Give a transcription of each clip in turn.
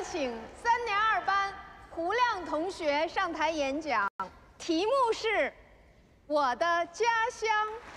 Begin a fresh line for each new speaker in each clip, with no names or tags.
请3年2班胡亮同学上台演讲，题目是《我的家乡》。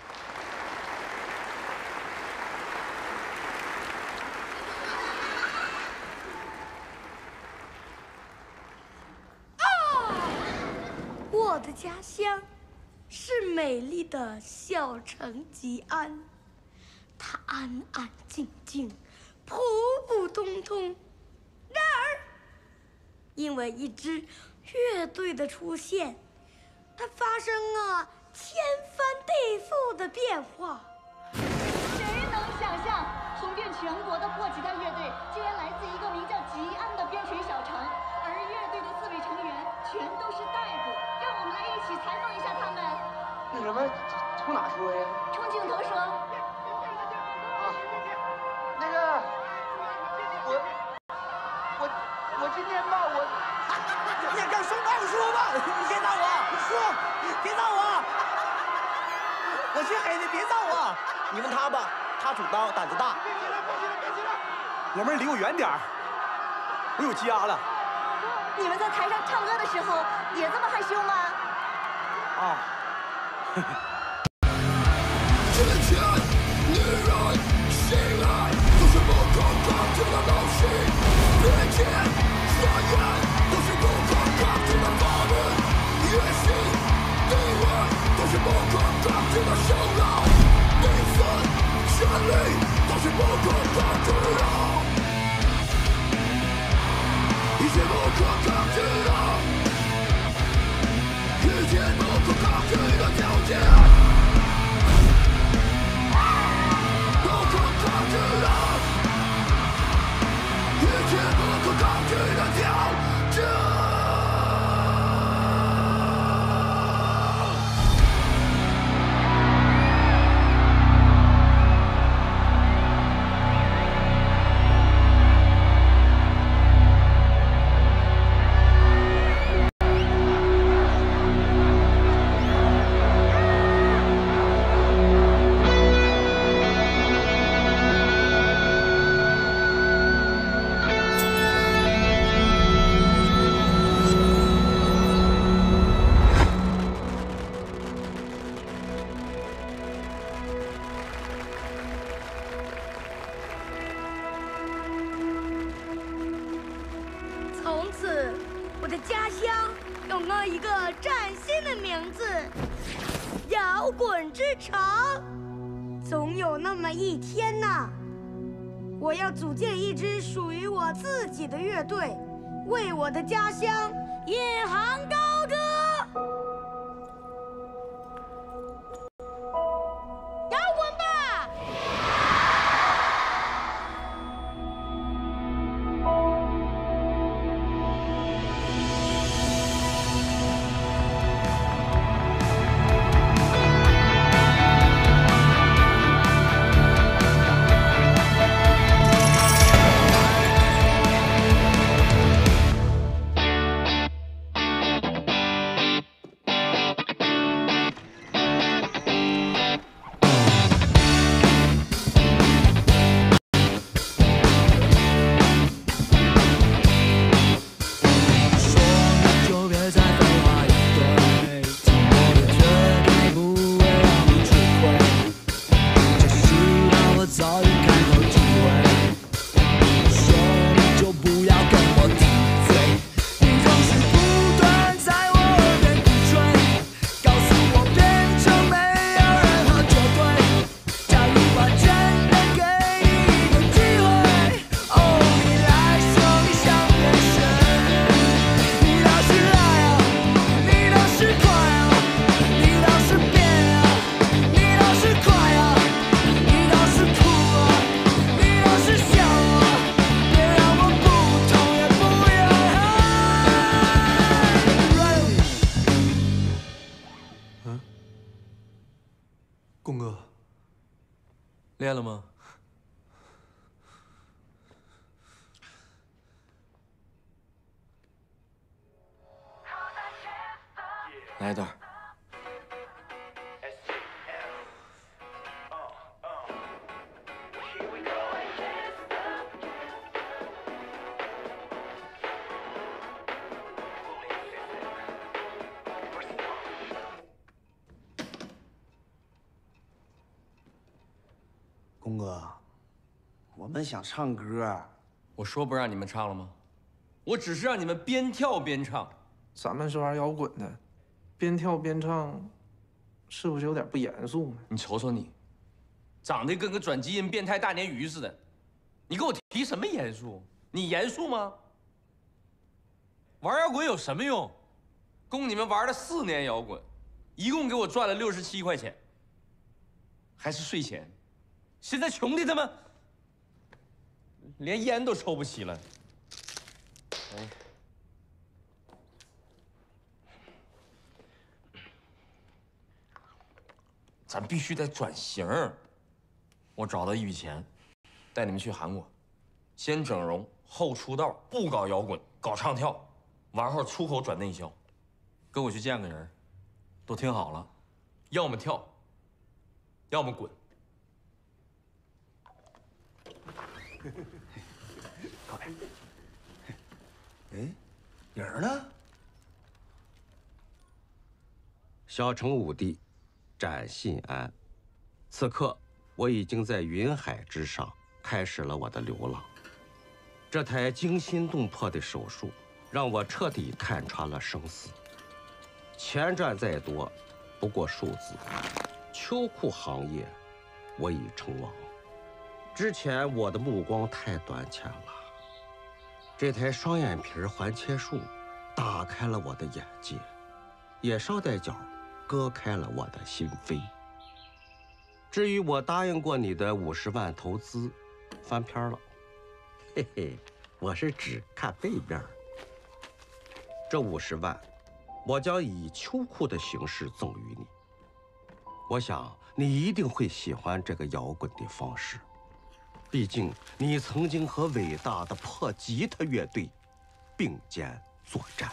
我的家乡是美丽的小城吉安，它安安静静，普普通通。然而，因为一支乐队的出现，它发生了天翻地覆的变化。
谁能想象，红遍全国的破吉他乐队竟然来自一个名叫吉安的边陲小城，而乐队的4位成员全都是大夫。让我们来一起采访一下他们。
那什么，从哪说呀？
冲镜头说。
啊，那个，我今天吧，让双大夫说吧，你别找我，说，别找我，我姓黑的，别找我。你问他吧，他主刀，胆子大。
老妹儿离我远点儿，我有家了。
你们在台上唱歌的时候也这么害羞吗？
啊。
之前女人醒来都是不可抗拒的东西，并且誓言都是不可抗拒的法律，野心地位都是不可抗拒的羞辱，名分权利都是不可抗拒的，一切不可抗拒的，一切不可抗拒的条件。一切不可抗拒的挑战。
从此，我的家乡有了一个崭新的名字——摇滚之城。总有那么一天呐，我要组建一支属于我自己的乐队，为我的家乡引吭高歌。摇滚吧！
贡哥，练了吗？
来一段。
们想唱歌。
我说不让你们唱了吗？我只是让你们边跳边唱。
咱们是玩摇滚的，边跳边唱，是不是有点不严肃呢？
你瞅瞅你，长得跟个转基因变态大鲶鱼似的，你给我提什么严肃？你严肃吗？玩摇滚有什么用？供你们玩了4年摇滚，一共给我赚了67块钱，还是税前。现在穷的他妈连烟都抽不起了。咱必须得转型。我找到一笔钱，带你们去韩国，先整容后出道，不搞摇滚，搞唱跳，完后出口转内销。跟我去见个人，都听好了，要么跳，要么滚。
过来。哎，人呢？
小城武帝，展信安。此刻，我已经在云海之上开始了我的流浪。这台惊心动魄的手术，让我彻底看穿了生死。钱赚再多，不过数字。秋裤行业，我已成王。之前我的目光太短浅了，这台双眼皮环切术打开了我的眼界，也捎带脚割开了我的心扉。至于我答应过你的50万投资，翻篇了。嘿嘿，我是只看背面。这50万，我将以秋裤的形式赠予你。我想你一定会喜欢这个摇滚的方式，毕竟你曾经和伟大的破吉他乐队并肩作战。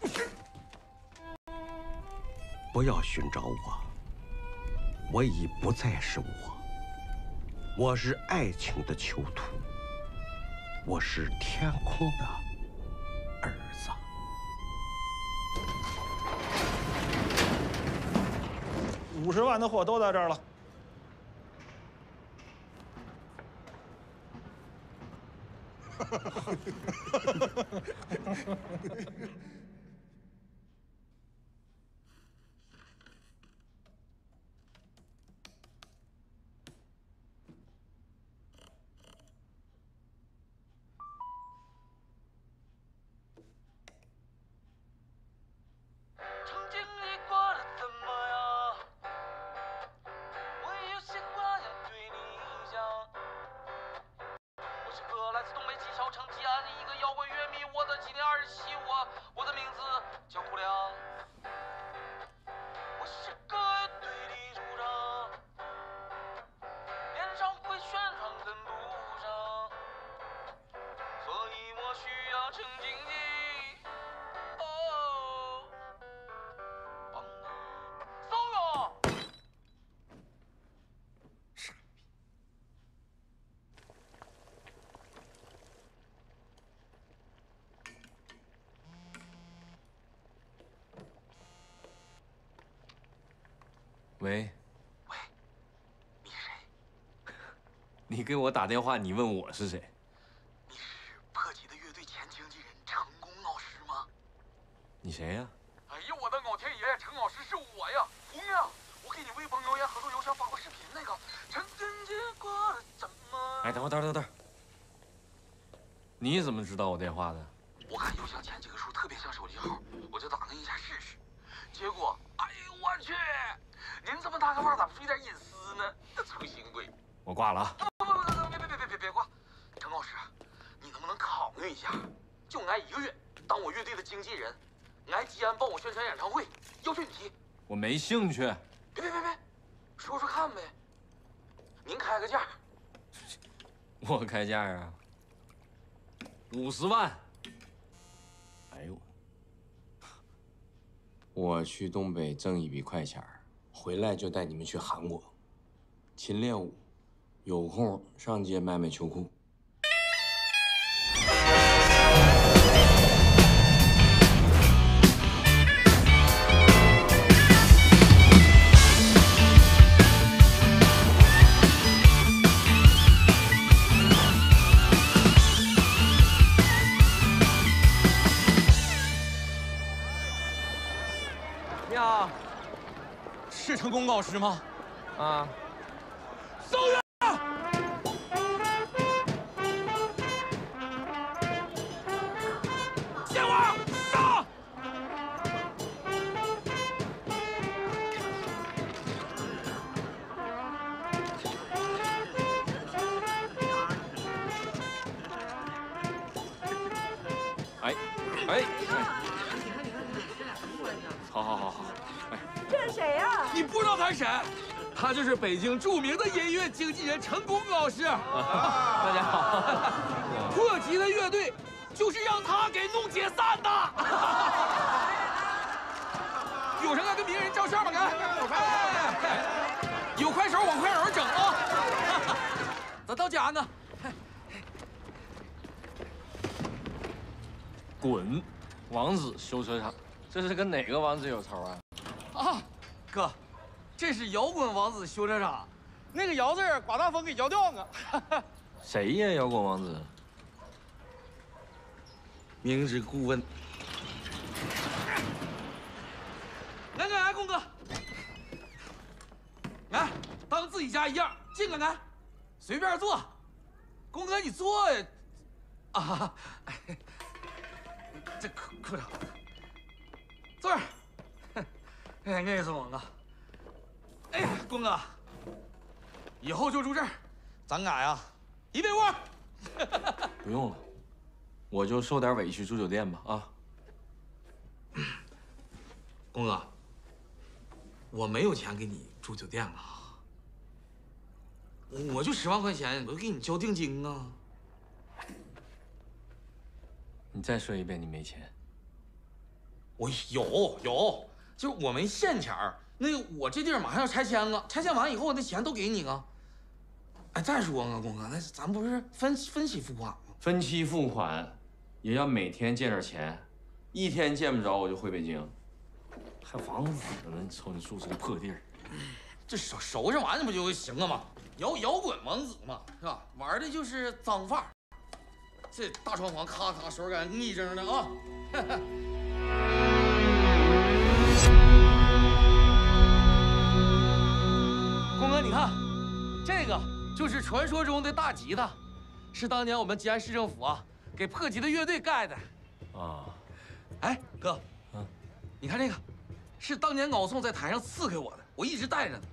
不要寻找我，我已不再是我。我是爱情的囚徒，我是天空的儿子。
50万的货都在这儿了。
喂，
喂，你是谁？
你给我打电话，你问我是谁？
你是破吉的乐队前经纪人成功老师吗？
你谁呀？
哎呀，我的老天爷！陈老师是我呀，红呀！我给你微博留言、合作邮箱发过视频那个。陈真结过了怎么？
哎，等会儿，你怎么知道我电话的？
我看邮箱前几个数特别像手机号，我就打了一下试试。结果，哎呦我去！您这么大个腕，咋不注意点隐私呢？粗心鬼！
我挂了啊！
别挂！陈老师，你能不能考虑一下？就挨1个月当我乐队的经纪人，挨吉安帮我宣传演唱会，要求你提。
我没兴趣。
别，说说看呗。您开个价。
我开价啊，50万。哎呦，
我去东北挣一笔快钱儿，回来就带你们去韩国，勤练舞，有空上街卖卖秋裤。
是成功老师吗？
啊，
搜员。 好，哎，
这是谁呀？
你不知道他是谁？他就是北京著名的音乐经纪人成功老师。
大家好。
破吉的乐队就是让他给弄解散的。有人来跟名人照相吗？有快手往快手整啊！咱到家呢。
滚！王子修车厂，这是跟哪个王子有仇啊？
啊，哥，这是摇滚王子修车厂，那个摇字儿刮大风给摇掉了。
谁呀？摇滚王子？
明知故问。来，公哥，来，当自己家一样，进来，随便坐。公哥，你坐呀。啊，这裤衩，坐这儿。哎，累死我了。哎呀，公哥，以后就住这儿，咱俩呀，一被窝。
不用了，我就受点委屈住酒店吧啊。
公哥，我没有钱给你住酒店了，我就10万块钱，我就给你交定金啊。
你再说一遍，你没钱？
我有，就是我没现钱儿。那个我这地儿马上要拆迁了，拆迁完以后那钱都给你啊。哎，再说啊，公哥，那咱不是分期付款吗？
分期付款，也要每天见点钱，一天见不着我就回北京。还王子呢？你瞅你住这个破地儿，
这收拾完了不就行了吗？摇滚王子嘛，是吧？玩的就是脏范儿。这大床房咔咔收拾干净整的啊！公哥，你看，这个就是传说中的大吉他，是当年我们吉安市政府啊给破吉的乐队盖的。
啊，
哎，哥，你看这个，是当年敖宋在台上赐给我的，我一直带着呢。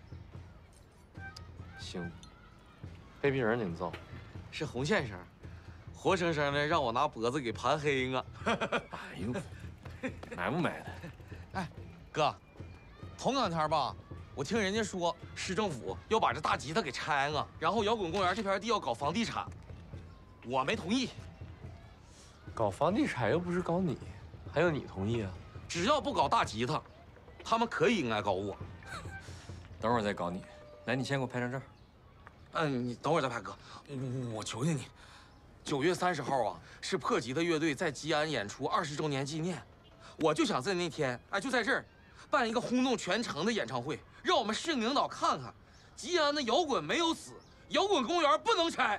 行，黑皮人领奏，
是红线绳。活生生的让我拿脖子给盘黑了。
哎呦，买不买的？
哎，哥，头2天吧，我听人家说市政府要把这大吉他给拆了，然后摇滚公园这片地要搞房地产，我没同意。
搞房地产又不是搞你，还有你同意啊？
只要不搞大吉他，他们可以应该搞我。
等会儿再搞你。来，你先给我拍张照。
你等会儿再拍，哥，我求求你。9月30号啊，是破吉他乐队在吉安演出20周年纪念，我就想在那天，哎，就在这儿办一个轰动全城的演唱会，让我们市领导看看，吉安的摇滚没有死，摇滚公园不能拆。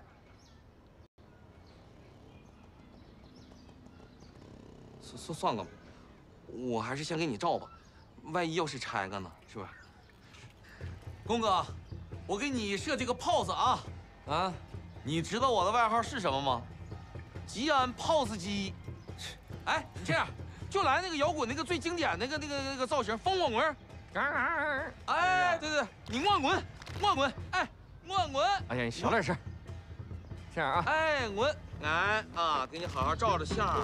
算了，我还是先给你照吧，万一要是拆了呢，是不是？公哥，我给你设计个 pose 啊。你知道我的外号是什么吗？吉安 POS 机。哎，你这样，就来那个摇滚那个最经典那个造型，风火轮。哎，对，你滚，哎，滚。
哎呀，你小点声。这样啊。
哎，滚，来啊，给你好好照着相。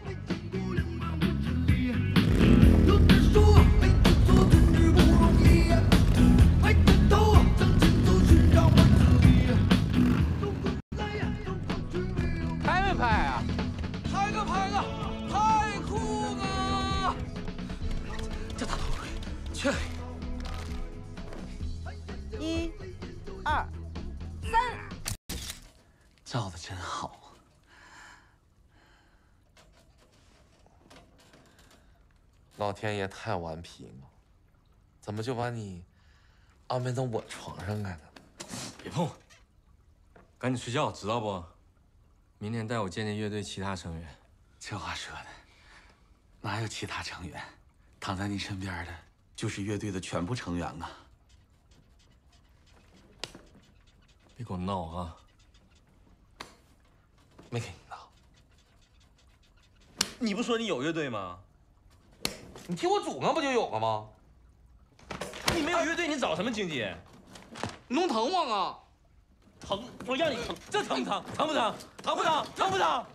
拍啊！拍个，太酷了！这大头盔，去
！1、2、3，
照的真好。老天爷太顽皮了，怎么就把你安排到我床上来了？
别碰我，赶紧睡觉，知道不？明天带我见见乐队其他成员。
这话说的，哪有其他成员？躺在你身边的就是乐队的全部成员啊！
别给我闹啊！
没给你闹。
你不说你有乐队吗？
你替我组合不就有了吗？
你没有乐队，你找什么经纪？
弄疼我啊！
疼！我让你疼，这疼不疼？疼不疼？疼不疼？疼不疼？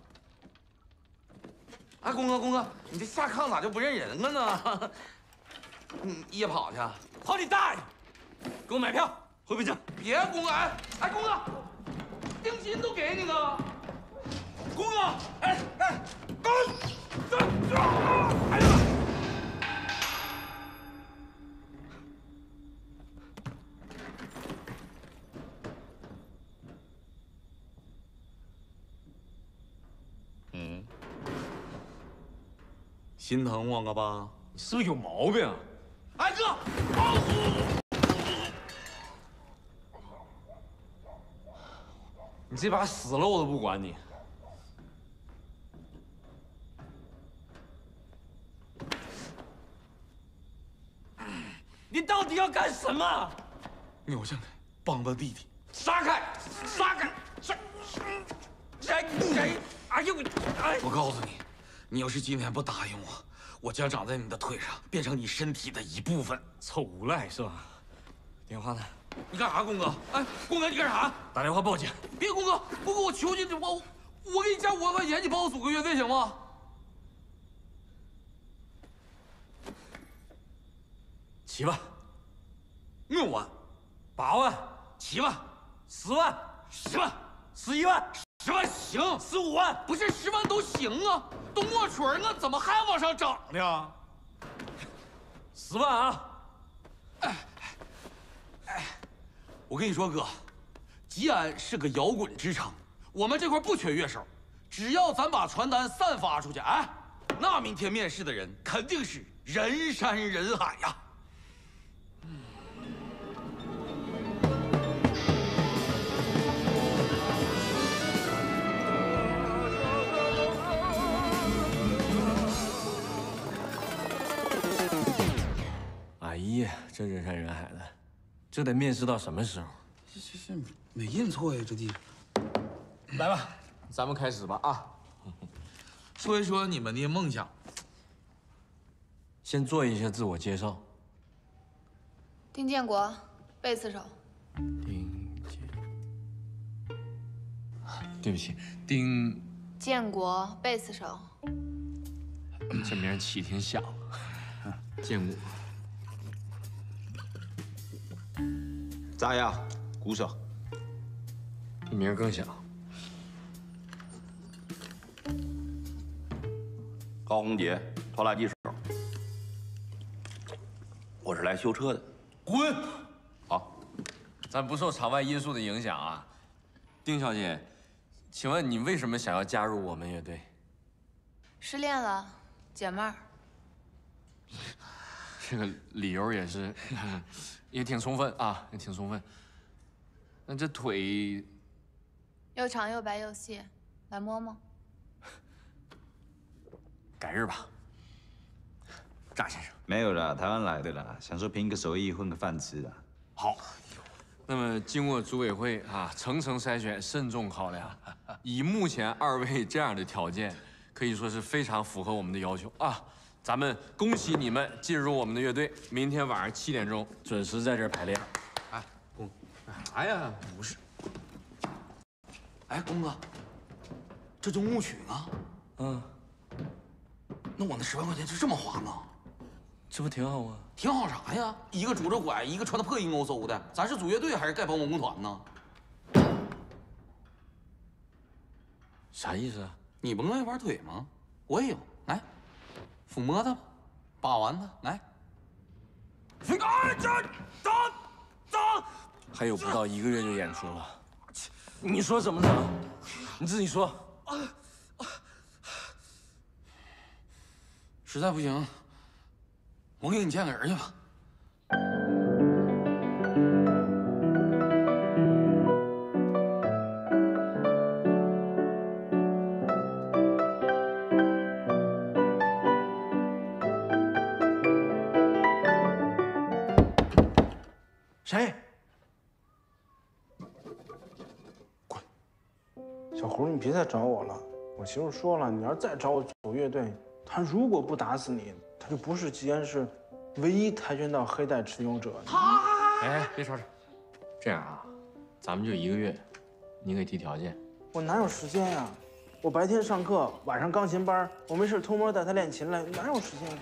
哎，公哥，你这下炕咋就不认人了呢？你夜跑去？
跑你大爷！给我买票，回北京。
别，公哥，哎，公哥，定金都给你了。公哥，哎，哎呀！心疼我了吧？
你是不是有毛病？
哎哥，
你这把死了我都不管你。你到底要干什么？
扭下来，帮帮弟弟。
撒开！哎呦哎！
我告诉你，你要是今天不答应我，我将长在你的腿上，变成你身体的一部分。
臭无赖是吧？电话呢？
你干啥，公哥？哎，公哥，你干啥？
打电话报警！
别，公哥，我求你，我给你加5万块钱，你帮我组个乐队行吗？
7万、
6万、
8万、
7万、
10万、
10万、
11万、
10万行
，15万，
不是10万都行啊，都没准儿了，怎么还往上涨呢
？10万啊！
我跟你说，哥，吉安是个摇滚之城，我们这块不缺乐手，只要咱把传单散发出去，哎，那明天面试的人肯定是人山人海呀。
哎呀，这人山人海的，这得面试到什么时候？
这没印错呀，这地方。
来吧，咱们开始吧啊！
说一说你们的梦想。
先做一下自我介绍。
丁建国，贝斯手。
对不起，丁
建国，贝斯手。
这名起挺响。建国。
扎亚，鼓手。
这名更响。
高宏杰，拖拉机手。我是来修车的。
滚！
好，
咱不受场外因素的影响啊。丁小姐，请问你为什么想要加入我们乐队？
失恋了，解闷儿。
这个理由也是，也挺充分啊，也挺充分。那这腿
又长又白又细，来摸摸。
改日吧，扎先生。
没有啦，台湾来的啦，想说凭个手艺混个饭吃啊。
好，那么经过组委会啊层层筛选、慎重考量，以目前2位这样的条件，可以说是非常符合我们的要求啊。咱们恭喜你们进入我们的乐队，明天晚上7点钟准时在这儿排练。
哎，公，干啥呀？不是。哎，公哥，这就舞曲呢？
嗯。
那我那10万块钱就这么花呢？
这不挺好吗？
挺好啥呀？一个拄着拐，一个穿的破衣欧嗖的，咱是组乐队还是丐帮文工团呢？
啥意思啊？
你不乐意玩腿吗？我也有，来，抚摸它吧，把玩它，来。
还有不到1个月就演出了，你说怎么整？你自己说。
实在不行，我给你见个人去吧。
谁？
小胡，你别再找我了。我媳妇说了，你要是再找我组乐队，她如果不打死你，她就不是吉安市唯一跆拳道黑带持有者。
哎，别吵吵。这样啊，咱们就1个月，你给提条件。
我哪有时间呀？我白天上课，晚上钢琴班，我没事偷摸带她练琴来，哪有时间？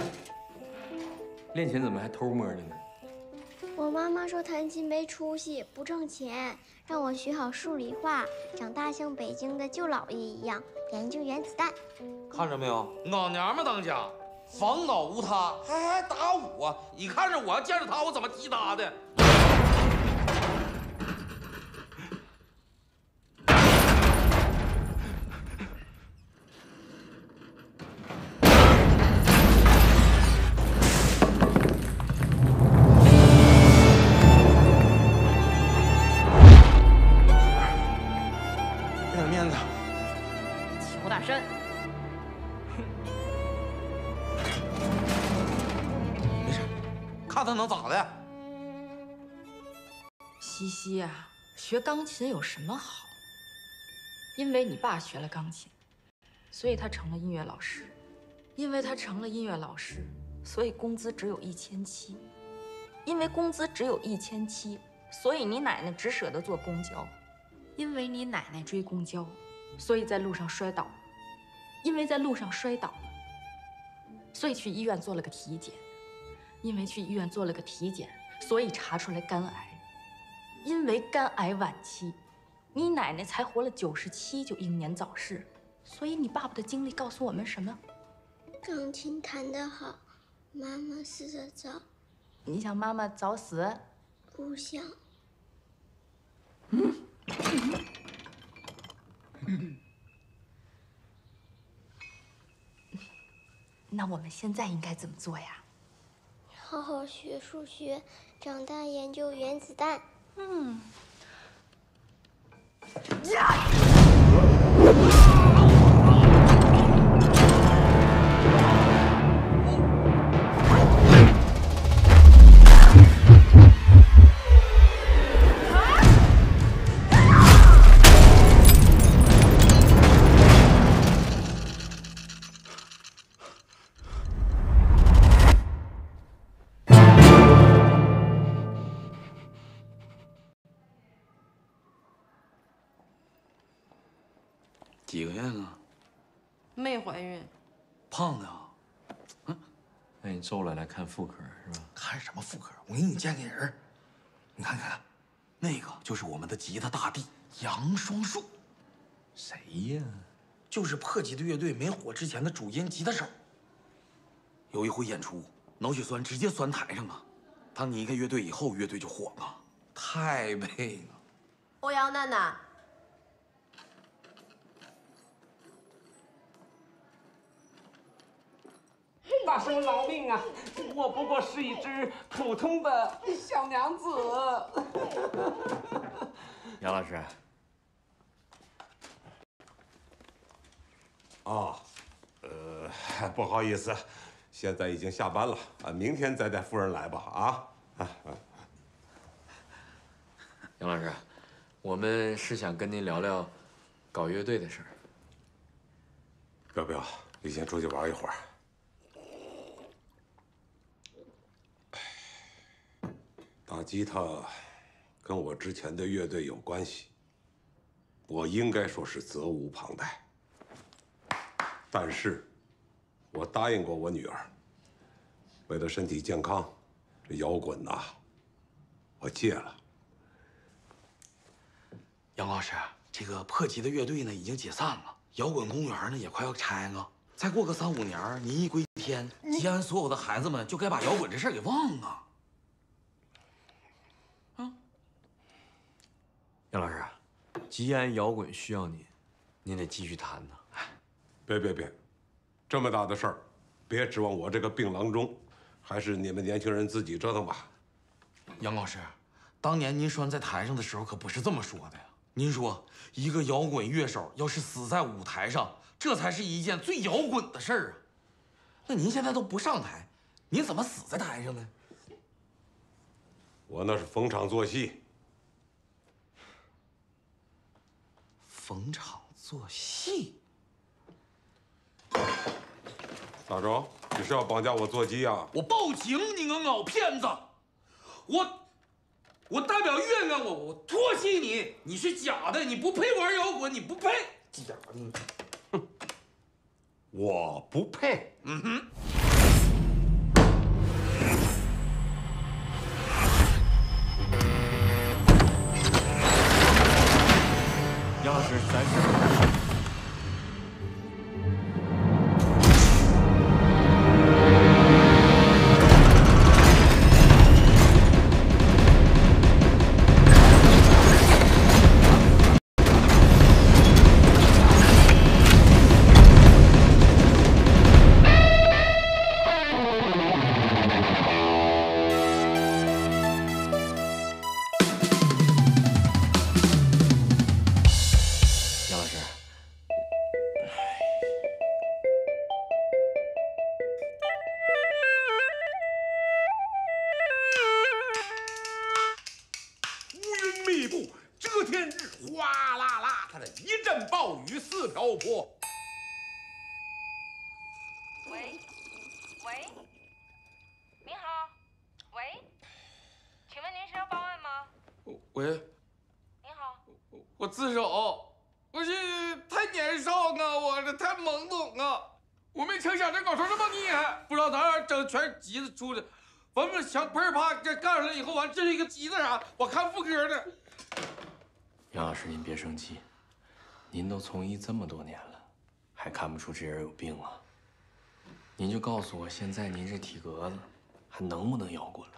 练琴怎么还偷摸的呢？
我妈妈说弹琴没出息，不挣钱，让我学好数理化，长大像北京的舅姥爷一样研究原子弹。
看着没有，老娘们当家，防倒无他，还打我！你看着我要见着他，我怎么踢他的？看他能咋的？
西西啊，学钢琴有什么好？因为你爸学了钢琴，所以他成了音乐老师。因为他成了音乐老师，所以工资只有1700。因为工资只有1700，所以你奶奶只舍得坐公交。因为你奶奶追公交，所以在路上摔倒了。因为在路上摔倒了，所以去医院做了个体检。因为去医院做了个体检，所以查出来肝癌。因为肝癌晚期，你奶奶才活了97就英年早逝。所以你爸爸的经历告诉我们什么？
钢琴弹得好，妈妈死得早。
你想妈妈早死？
不想。
那我们现在应该怎么做呀？
好好学数学，长大研究原子弹。
几个月了？
没怀孕。
胖的啊？
那你周了来看妇科是吧？
看什么妇科？我给你见个人。你看看，那个就是我们的吉他大帝杨双树。
谁呀？
就是破吉的乐队没火之前的主音吉他手。有一回演出，脑血栓直接栓台上了。他离开乐队以后，乐队就火了，太配了。
欧阳娜娜。
大圣饶命啊！我不过是一只普通的小娘子。
杨老师。
哦，不好意思，现在已经下班了啊，明天再带夫人来吧啊。
杨老师，我们是想跟您聊聊搞乐队的事儿。
不要，你先出去玩一会儿。打吉他跟我之前的乐队有关系，我应该说是责无旁贷。但是，我答应过我女儿，为了身体健康，这摇滚呐，我戒了。
杨老师，这个破吉的乐队呢已经解散了，摇滚公园呢也快要拆了。再过个3、5年，民一归天，吉安所有的孩子们就该把摇滚这事儿给忘了。
杨老师，吉安摇滚需要您，您得继续弹呢。
别，这么大的事儿，别指望我这个病郎中，还是你们年轻人自己折腾吧。
杨老师，当年您拴在台上的时候可不是这么说的呀。您说，一个摇滚乐手要是死在舞台上，这才是一件最摇滚的事儿啊。那您现在都不上台，您怎么死在台上呢？
我那是逢场作戏。
逢场作戏。
咋着？你是要绑架我做鸡啊？
我报警，你个老骗子！我代表院长，我唾弃你！你是假的，你不配玩摇滚，你不配！假的，
哼，我不配。
嗯哼。
杨老师，咱是。
喂，您好，喂，请问您是要报案吗？
喂，
您好，
我自首，我是太年少啊，我这太懵懂啊，我没成想这搞成这么厉害，不知道哪整全急子出来，完了响砰啪这干上了以后，完这是一个急子啥？我看副歌呢。
杨老师，您别生气，您都从医这么多年了，还看不出这人有病啊？ 您就告诉我，现在您这体格子还能不能摇滚了？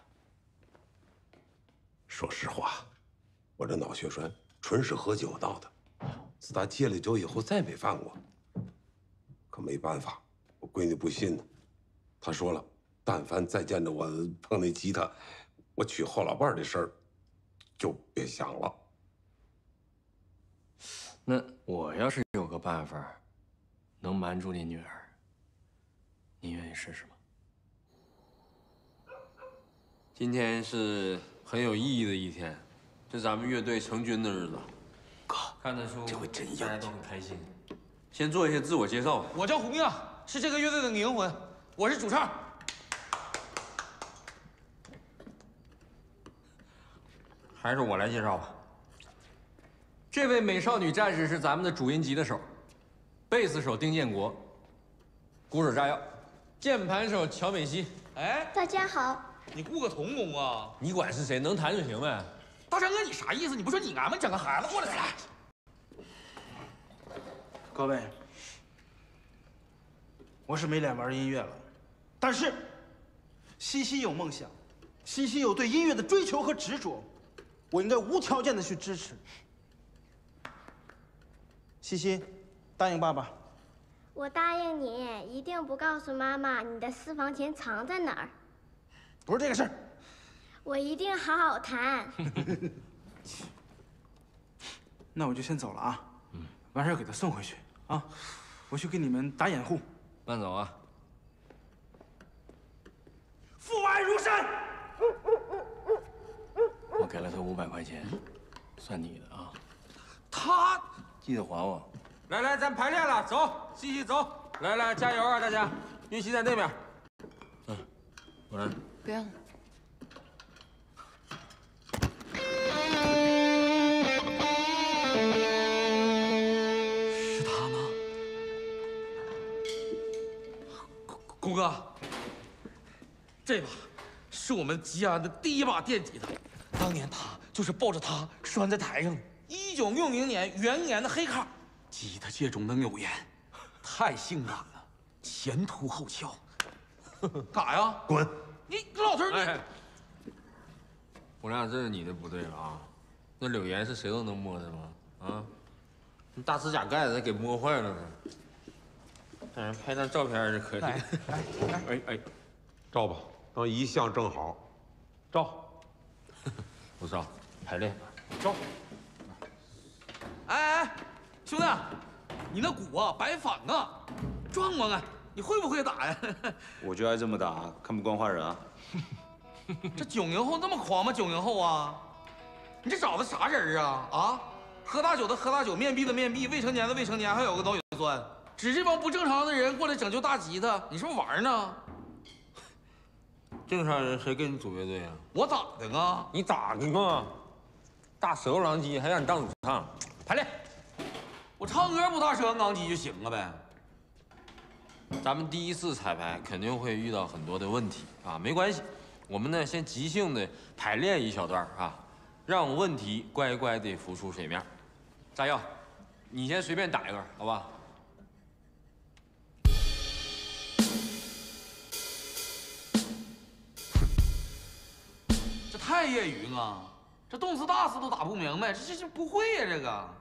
说实话，我这脑血栓纯是喝酒闹的，自打戒了酒以后再没犯过。可没办法，我闺女不信呢，她说了，但凡再见着我碰那吉他，我娶后老伴儿的事儿就别想了。
那我要是有个办法，能瞒住您女儿。 您愿意试试吗？
今天是很有意义的一天，这是咱们乐队成军的日子。
哥，
看得出
这回真
大家都很开心。先做一些自我介绍吧。
我叫胡明，是这个乐队的灵魂，我是主唱。
还是我来介绍吧。这位美少女战士是咱们的主音吉他手，贝斯手丁建国，鼓手炸药。 键盘手乔美熙，
哎，
大家好，
你雇个童工啊？
你管是谁，能弹就行呗。
大山哥，你啥意思？你不说你俺们整个孩子过来来。
各位，我是没脸玩音乐了，但是西西有梦想，西西有对音乐的追求和执着，我应该无条件的去支持。西西，答应爸爸。
我答应你，一定不告诉妈妈你的私房钱藏在哪儿。
不是这个事儿。
我一定好好弹。
那我就先走了啊。完事儿给他送回去啊。我去给你们打掩护。
慢走啊。
父爱如山。
我给了他500块钱，算你的啊。
他
记得还我。
来来，咱排练了，走，西西走，来来，加油啊，大家！乐器在那边。嗯，我来。
不用。
是他吗？谷哥，这把是我们吉安的第一把电吉他，当年他就是抱着它拴在台上的。1960年元年的黑卡。 吉他界中能有言，太性感了，前凸后翘。干啥呀？
滚！
你老头儿，你
我俩这是你的不对了啊！那柳岩是谁都能摸的吗？啊，那大指甲盖子给摸坏了呢。让人拍张照片就可以。
哎，照吧，当遗像正好。照。
不照，排练。
照。
哎。 兄弟，你那鼓啊摆反啊，转过来，你会不会打呀？
我就爱这么打，看不惯坏人啊。
这90后那么狂吗？90后啊，你这找的啥人啊？啊， 喝大酒的喝大酒，面壁的面壁，未成年的未成年，还有个导演酸，指这帮不正常的人过来拯救大吉他，你是不是玩呢？
正常人谁跟你组乐队啊？
我咋的啊？
你咋的嘛？大舌头狼藉还让你当主唱，排练。
我唱歌不大舌头狼藉就行了呗。
咱们第一次彩排肯定会遇到很多的问题啊，没关系，我们呢先即兴的排练一小段啊，让问题乖乖的浮出水面。炸药，你先随便打一个，好吧？
这太业余了，这动词大词都打不明白，这不会呀，这个。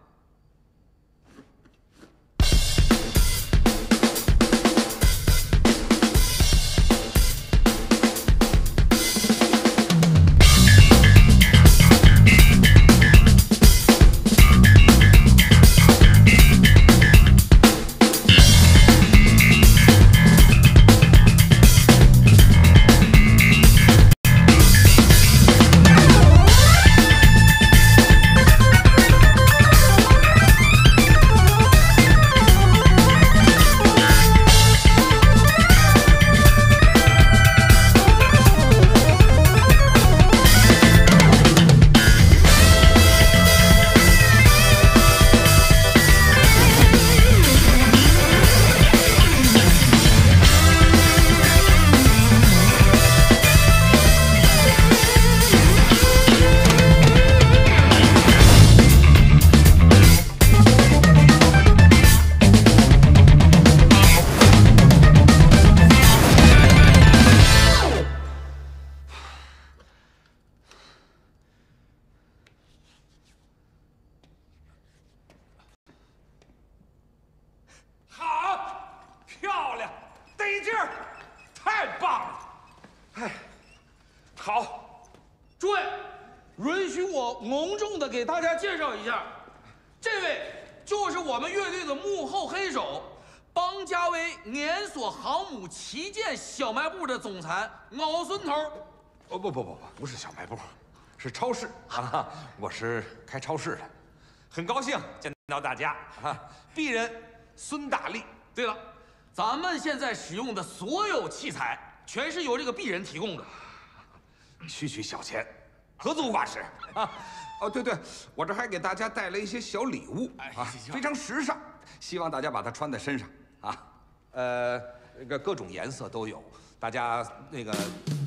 给大家介绍一下，这位就是我们乐队的幕后黑手，邦家威连锁航母旗舰小卖部的总裁敖孙头。
哦不是小卖部，是超市啊！我是开超市的，很高兴见到大家啊！鄙人孙大力。
对了，咱们现在使用的所有器材全是由这个鄙人提供的，
区区小钱，何足挂齿啊！哦，对，我这还给大家带了一些小礼物啊，非常时尚，希望大家把它穿在身上啊。那个各种颜色都有，大家那个。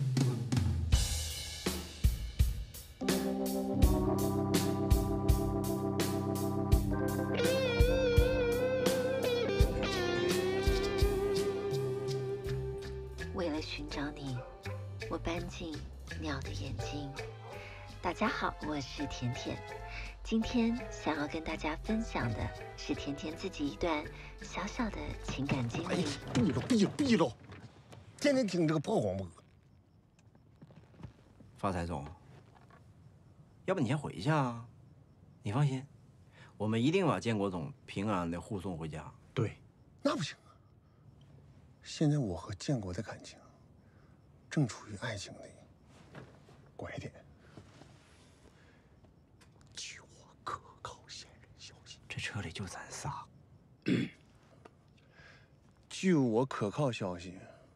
为了寻找你，我搬进鸟的眼睛。大家好，我是甜甜。今天想要跟大家分享的是甜甜自己一段小小的情感经历。
闭喽！天天听这个破广播。
发财总，要不你先回去啊？你放心，我们一定把建国总平安的护送回家。
对，那不行啊！现在我和建国的感情正处于爱情的拐点。据我可靠线人消息，
这车里就咱仨。
据我可靠消息，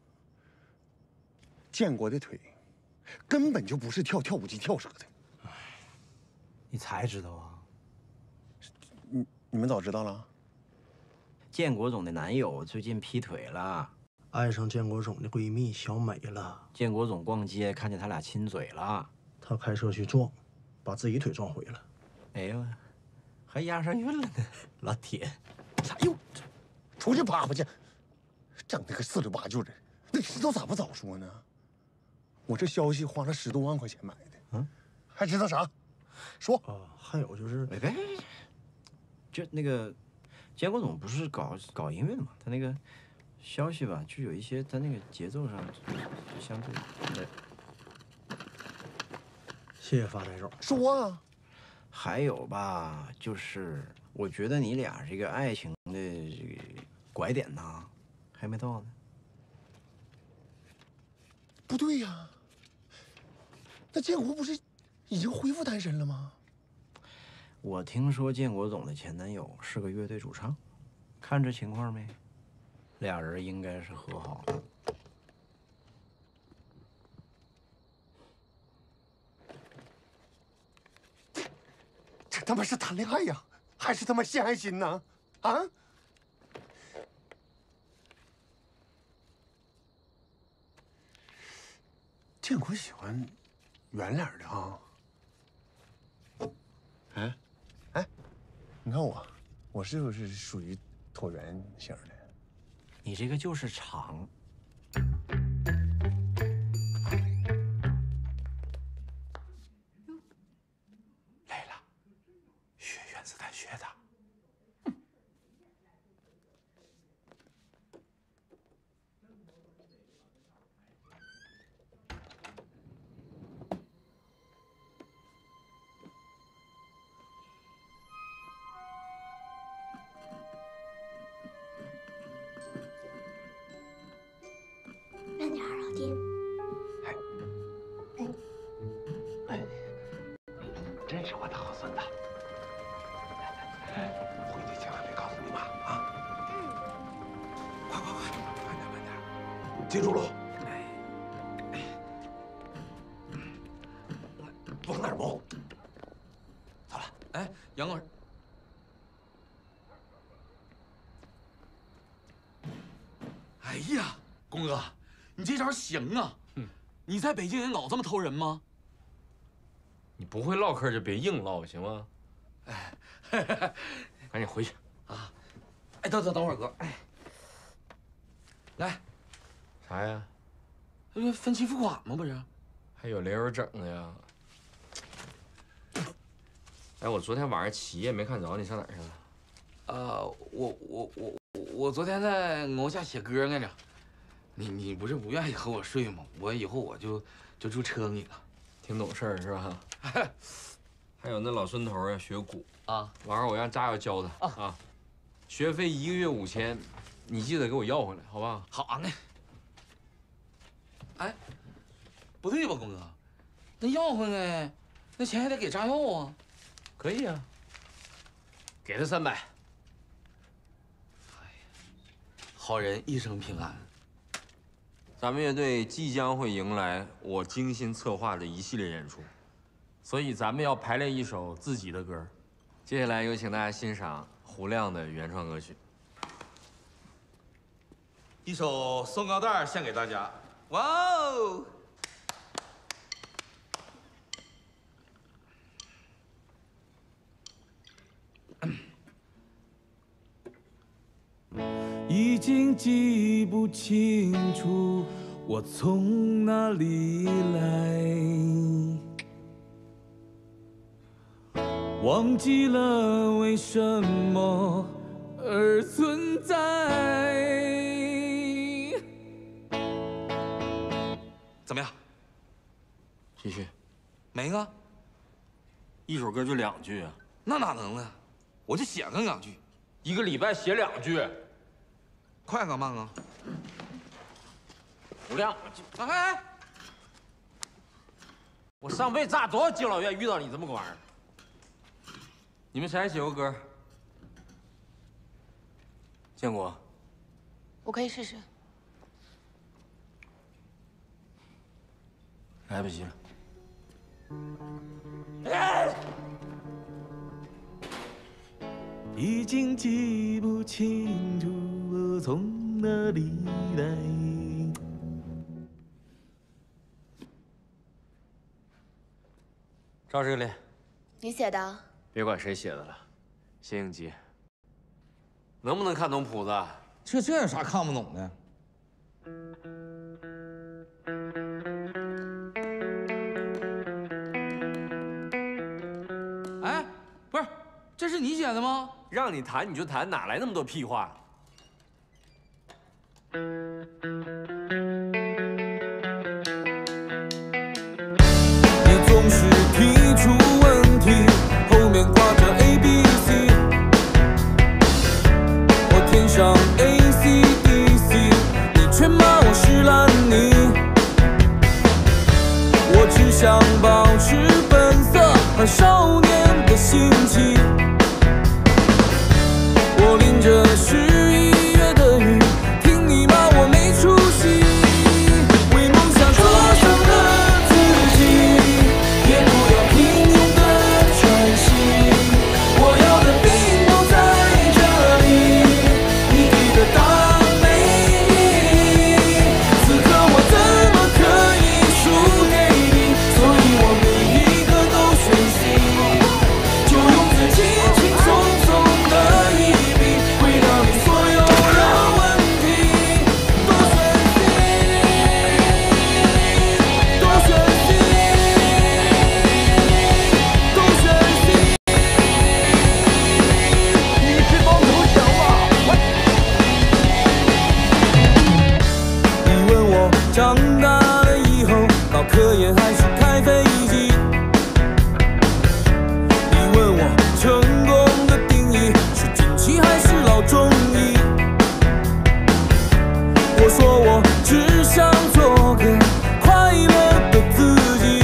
建国的腿根本就不是跳舞机跳折的。
你才知道啊？
你们早知道了？
建国总的男友最近劈腿了，
爱上建国总的闺蜜小美了。
建国总逛街看见他俩亲嘴了，
他开车去撞，把自己腿撞毁了。
哎呦，还押上韵了呢，老铁！
哎呦，出去啪啪去，整的个四六八旧的，那知道咋不早说呢？我这消息花了10多万块钱买的，
嗯，
还知道啥？说
还有就是，
别，就那个建国总不是搞音乐的嘛，他那个消息吧，就有一些他那个节奏上就相对。
谢谢发财总。
说啊，
还有吧，就是我觉得你俩这个爱情的这个拐点呐，还没到呢。
不对呀，那建国不是已经恢复单身了吗？
我听说建国总的前男友是个乐队主唱，看这情况没，俩人应该是和好了。
这他妈是谈恋爱呀，还是他妈献爱心呢？啊？建国喜欢圆脸的啊。哎，你看我是不是属于椭圆型的？
你这个就是长。
累了，学原子弹学的。
慢点儿，老弟。
真是我的好孙子。回去千万别告诉你妈啊！快，慢点，记住了。往哪儿摸？
好了，哎，杨老师。哎呀，公哥，你这招行啊！你在北京也老这么偷人吗？
你不会唠嗑就别硬唠，行吗？哎，赶紧回去
啊！哎，等会儿，哥，哎，来，
啥呀？
这不分期付款吗？不是？
还有零整的呀？哎，我昨天晚上起夜没看着，你上哪儿去了？
我昨天在楼下写歌来着。你不是不愿意和我睡吗？我以后我就住车里了。
挺懂事儿是吧？还有那老孙头啊，学鼓
啊，
晚上我让家友教他啊，学费1个月5000，你记得给我要回来，好不好？
好呢。哎，不对吧，公哥？那要回来，那钱还得给炸药啊。
可以啊，给他300。哎呀，
好人一生平安。
咱们乐队即将会迎来我精心策划的一系列演出，所以咱们要排练一首自己的歌。接下来有请大家欣赏胡亮的原创歌曲，
一首《松糕蛋》献给大家。哇哦！
已经记不清楚我从哪里来，忘记了为什么而存在。
怎么样？
继续。
没啊？
一首歌就2句啊？
那哪能呢？我就写个2句
，1个礼拜写2句。
快啊慢啊？
胡亮，
哎，
我上辈子咋多少敬老院遇到你这么个玩意儿？你们谁还写过歌？建国，
我可以试试。
来不及了。
已经记不清楚我从哪里来。
照这个练。
你写的？
别管谁写的了，谢应吉。能不能看懂谱子？
这有啥看不懂的？哎，不是，这是你写的吗？
让你弹你就弹，哪来那么多屁话？
你总是提出问题，后面挂着 ABC， 我填上 ACDC， 你却骂我是烂泥。我只想保持本色和少年的心情。 是1月的雨，听你骂我没出息。为梦想做伤了自己，也不要平庸的喘息。我要的并不在这里，你给的答案没意义。此刻我怎么可以输给你？所以我每一个都选 C， 就用最轻轻松松的一笔，回答你所有的问题。多选 C， 多选 C， 多选 C。你是否投降吗？你问我长大了以后，搞科研还是开飞机？你问我成功的定义是近期还是老中医？我说我只想做个快乐的自己。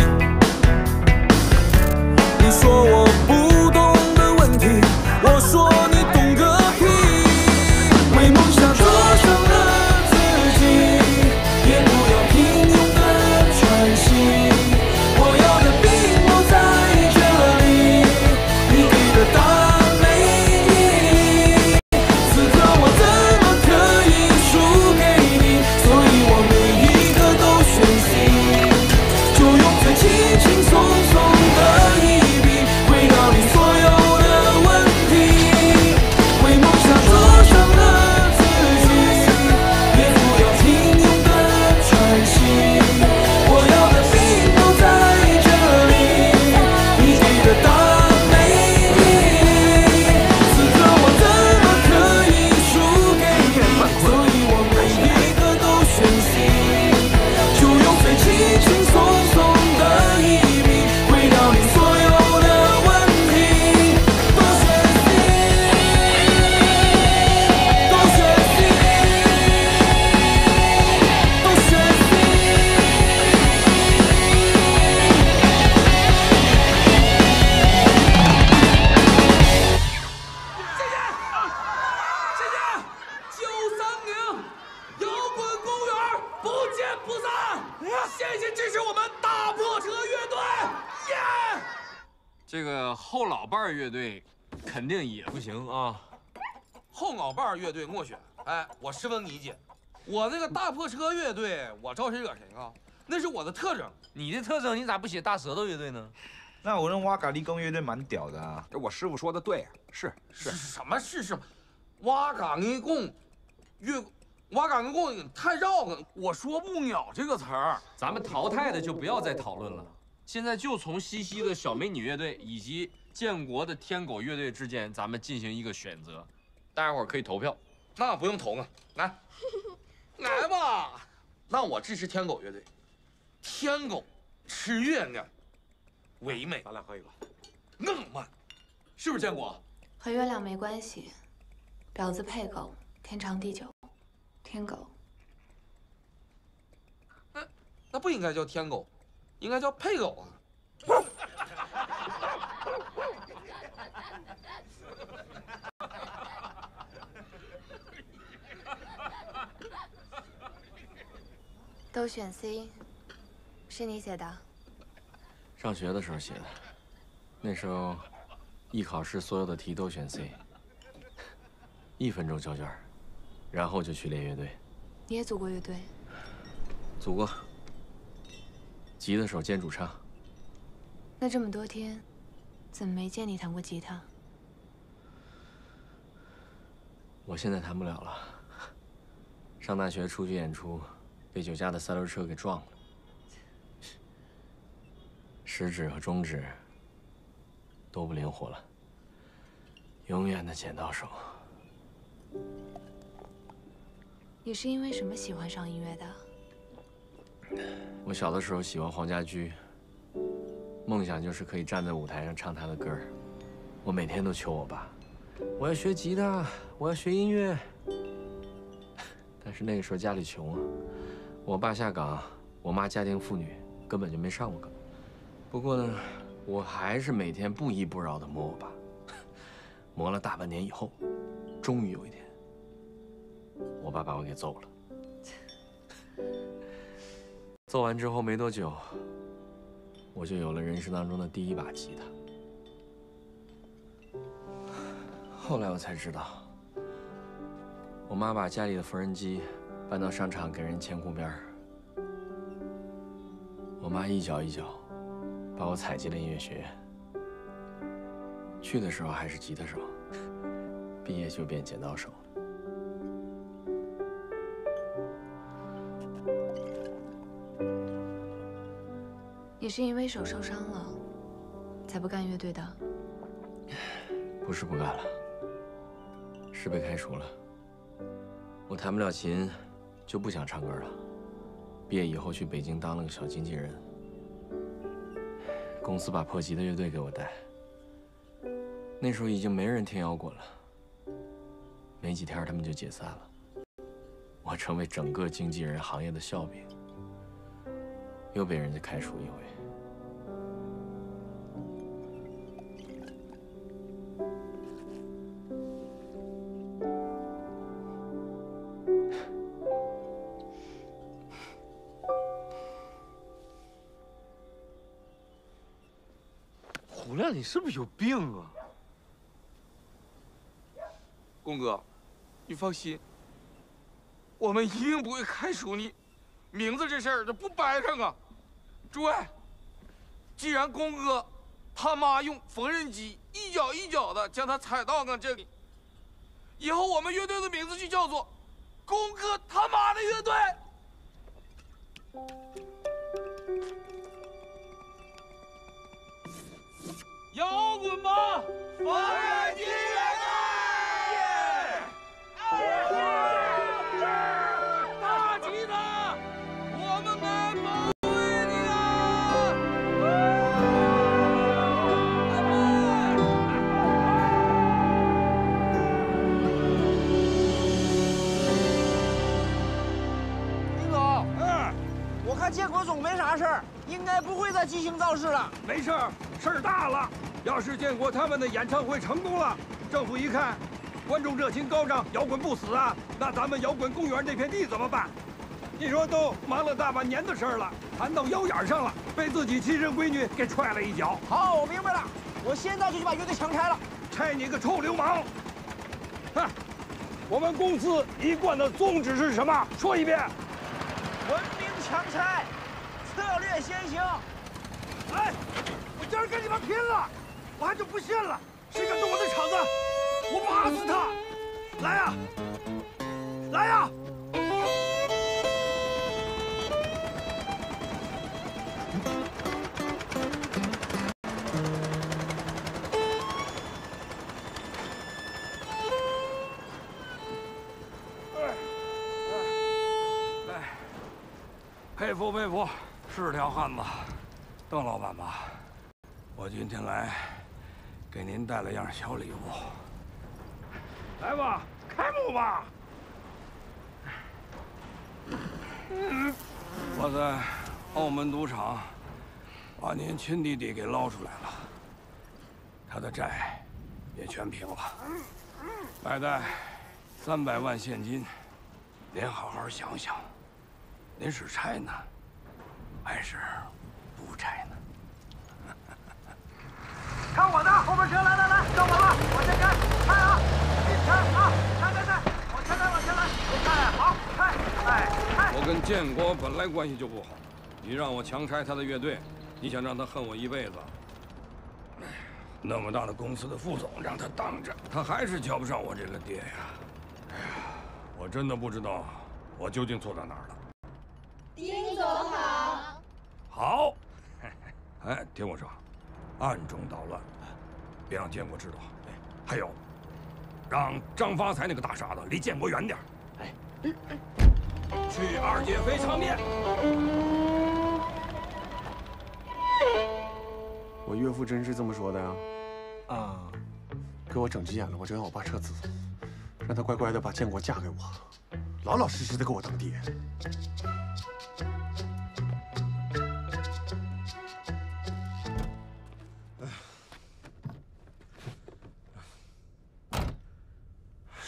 你说我不懂的问题，我说你懂个屁。为梦想做伤了自己，也不要平庸的喘息。我要的并不在这里，你给的答案没意义。此刻我怎么可以输给你？所以我每一个都选 C， 就用最轻轻松松的一笔，回答你所有的问题。为梦想做伤了自己，也不要平庸的喘息。我要的并不在这里，你给的答案没意义。此刻我怎么可以输给你？所以我每一个都选 C， 就用最轻轻松松的一笔，回答你所有的问题。都选 C， 都选 C， 都选 C。谢谢930摇滚公园不见不散。谢谢支持我们大破车乐队，耶！
这个后老伴儿乐队肯定也不行啊。
后老伴儿乐队默选，哎，我十分理解。我那个大破车乐队，我招谁惹谁啊？那是我的特征。
你的特征你咋不写大舌头乐队呢？
那我认挖嘎利工乐队蛮屌的啊。
我师傅说的对，是。
什么是？挖嘎尼贡，挖嘎尼贡太绕了，我说不了这个词儿。
咱们淘汰的就不要再讨论了。现在就从西溪的小美女乐队以及建国的天狗乐队之间，咱们进行一个选择。大家伙儿可以投票。
那不用投了，来，来吧。那我支持天狗乐队。天狗吃月亮，唯美。
咱俩喝一个。
浪漫，是不是建国？
和月亮没关系，婊子配狗，天长地久，天狗。
那不应该叫天狗，应该叫配狗啊。
都选 C， 是你写的？
上学的时候写的，那时候艺考试所有的题都选 C， 1分钟交卷，然后就去练乐队。
你也组过乐队？
组过，吉他手兼主唱。
那这么多天，怎么没见你弹过吉他？
我现在弹不了了。上大学出去演出，被酒驾的3轮车给撞了，食指和中指都不灵活了，永远的剪刀手。
你是因为什么喜欢上音乐的？
我小的时候喜欢黄家驹，梦想就是可以站在舞台上唱他的歌。我每天都求我爸，我要学吉他，我要学音乐。但是那个时候家里穷啊，我爸下岗，我妈家庭妇女，根本就没上过课。不过呢，我还是每天不依不饶地磨我爸，磨了大半年以后，终于有一天， 我爸把我给揍了。揍完之后没多久，我就有了人生当中的第一把吉他。后来我才知道，我妈把家里的缝纫机搬到商场给人牵裤边儿。我妈一脚一脚把我踩进了音乐学院。去的时候还是吉他手，毕业就变剪刀手了。
你是因为手受伤了，才不干乐队的？
不是不干了，是被开除了。我弹不了琴，就不想唱歌了。毕业以后去北京当了个小经纪人。公司把破吉他乐队给我带，那时候已经没人听摇滚了。没几天他们就解散了，我成为整个经纪人行业的笑柄，又被人家开除一回。
胡亮，你是不是有病啊？公哥，你放心，我们一定不会开除你。名字这事儿，这不掰上啊！诸位，既然公哥他妈用缝纫机一脚一脚的将他踩到了这里，以后我们乐队的名字就叫做“公哥他妈的乐队”。摇滚吧，缝纫机乐队！大吉他，我们来保卫你
林总，我看建国总没啥事儿，应该不会再激情造势了。
没事儿，事儿大了。要是建国他们的演唱会成功了，政府一看，观众热情高涨，摇滚不死啊，那咱们摇滚公园这片地怎么办？你说都忙了大半年的事儿了，谈到腰眼上了，被自己亲生闺女给踹了一脚。
好，我明白了，我现在就去把乐队强拆了。
拆你个臭流氓！哼，我们公司一贯的宗旨是什么？说一遍。
文明强拆，策略先行。
来，我今儿跟你们拼了！我还就不信了，谁敢动我的场子，我打死他！来呀，来呀！佩服佩服，是条汉子。邓老板吧，我今天来给您带了样小礼物。来吧，开幕吧！我在澳门赌场把您亲弟弟给捞出来了，他的债也全平了，外带300万现金。您好好想想，您是拆呢，还是不拆呢？看我的，后边车，来来来，跟我了，我先开，开啊，你开啊，开，我先来，我先来，开，好，开。我跟建国本来关系就不好，你让我强拆他的乐队，你想让他恨我一辈子？那么大的公司的副总让他当着，他还是瞧不上我这个爹呀。哎呀，我真的不知道我究竟错到哪儿了。
丁总好。
好。哎，听我说，暗中捣乱，别让建国知道。还有，让张发财那个大傻子离建国远点。哎，去2姐非常面。
我岳父真是这么说的呀？啊，给我整急眼了，我就让我爸撤资，让他乖乖的把建国嫁给我，老老实实的给我当爹。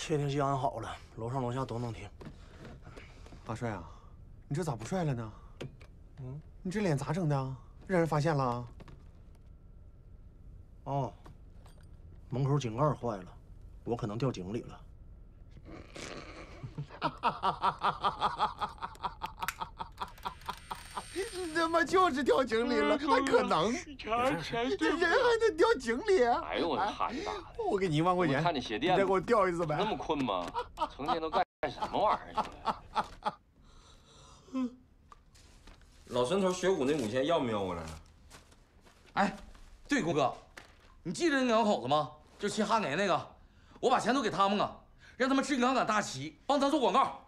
窃听器安好了，楼上楼下都能听。
大帅啊，你这咋不帅了呢？你这脸咋整的？让人发现了？
哦，门口井盖坏了，我可能掉井里了。
你他妈就是掉井里了，还可能？这人还能掉井里？
哎呦我的哈你大的！
我给你1万块钱，
看你鞋垫，
你再给我掉一次呗。
那么困吗？成天都干什么玩意儿去？老孙头学武那5000要没要过来？
哎，对，公哥，你记得那两口子吗？就骑哈雷那个，我把钱都给他们了，让他们支2杆大旗，帮咱做广告。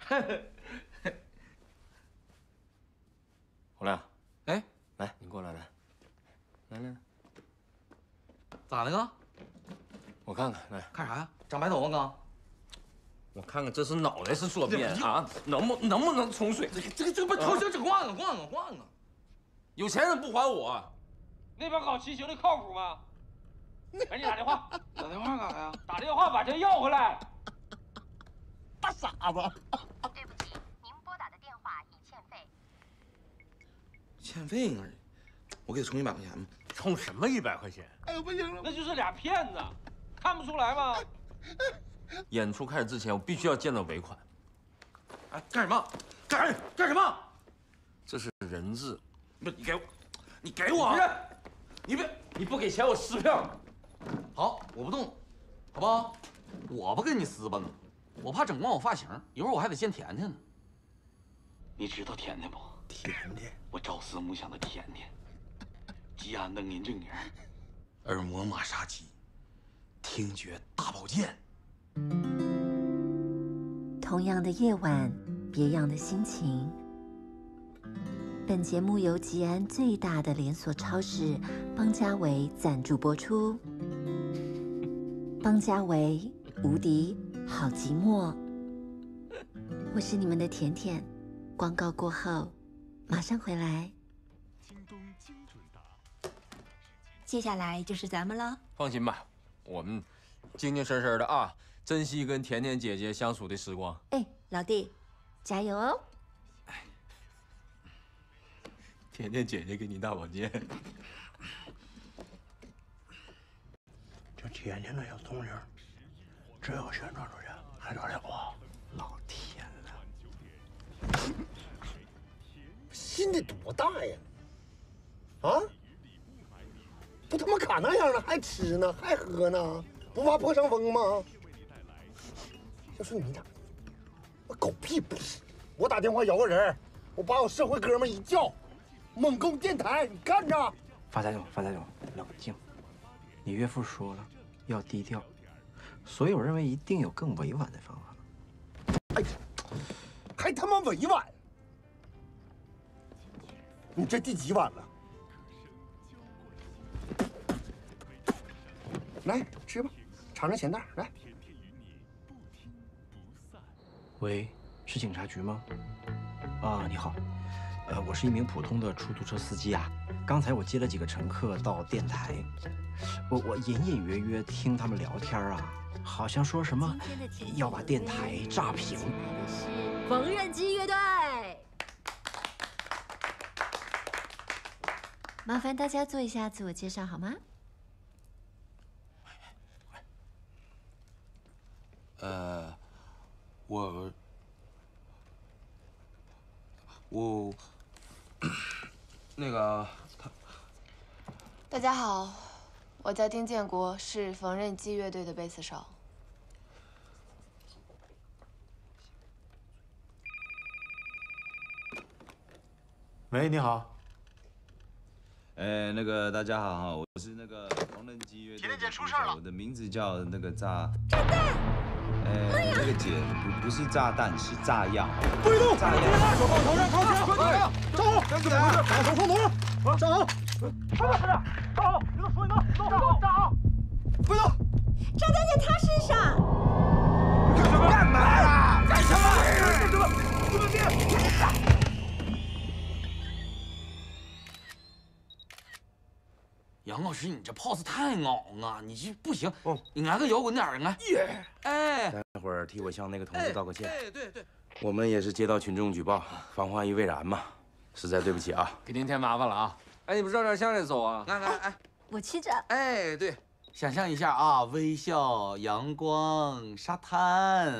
胡亮，
哎，
来，你过来，来，
咋的了？
我看看，来
看啥呀？长白头发刚？
我看看这是脑袋是左边啊？能不能冲水？
这不头型整惯了。
有钱人不还我。
那边搞骑行的靠谱吗？赶紧打电话。
打电话干啥呀？
打电话把钱要回来。
大傻子。
对不起，您拨打的电话已欠费。
欠费啊？我给他充100块钱吧。
充什么100块钱？
哎呦不行了，
那就是俩骗子，看不出来吗？
演出开始之前，我必须要见到尾款。
哎，干什么？干什么？
这是人质。
不，你给我！
你不给钱，我撕票。
好，我不动，好不好？我不跟你私奔了，我怕整乱我发型，一会儿我还得见甜甜呢。你知道甜甜不？
甜甜，
我朝思暮想的甜甜，吉安能人正人，耳膜马杀鸡，听觉大保健。
同样的夜晚，别样的心情。本节目由吉安最大的连锁超市邦家维赞助播出。邦家维无敌好寂寞。我是你们的甜甜，广告过后马上回来。
接下来就是咱们了。
放心吧，我们精精神神的啊，珍惜跟甜甜姐姐相处的时光。
哎，老弟，加油哦！
甜甜姐姐给你大保健。
就甜甜那小动静，这要宣传出去，还得了啊！
老天了，心得多大呀？啊？不他妈卡那样了，还吃呢，还喝呢，不怕破伤风吗？要说你俩，我狗屁不是！我打电话摇个人，我把我社会哥们一叫，猛攻电台，你看着。
发家酒，冷静。你岳父说了，要低调，所以我认为一定有更委婉的方法。
哎，还他妈委婉！你这第几碗了？来吃吧，尝尝咸淡。来。
喂，是警察局吗？啊，你好，我是一名普通的出租车司机啊。刚才我接了几个乘客到电台，我隐隐约约听他们聊天啊，好像说什么要把电台炸平。
缝纫机乐队，
麻烦大家做一下自我介绍好吗？
我那个
大家好，我叫丁建国，是缝纫机乐队的贝斯手。
喂，你好。
那个大家好哈，我是那个缝纫机乐队的鼓手，我的名字叫那个炸弹。那个姐不是炸弹，是炸药。
不许动！
炸药。
手放头上，靠前，快点！站好！站住！把手放头上，站好！快点，站好！别动，手一拿，站好！站好！不许动！
炸弹在他身上。
干嘛呀？干什么？干什么？你们别！
杨老师，你这 pose 太昂了，你这不行，你来个摇滚点儿，来。哎，
待会
会儿替我向那个同志道个歉。
对，
我们也是接到群众举报，防患于未然嘛，实在对不起啊，
给您添麻烦了啊。哎，你不照这向这走啊？
来，
我骑着。
哎，对，想象一下啊，微笑、阳光、沙滩。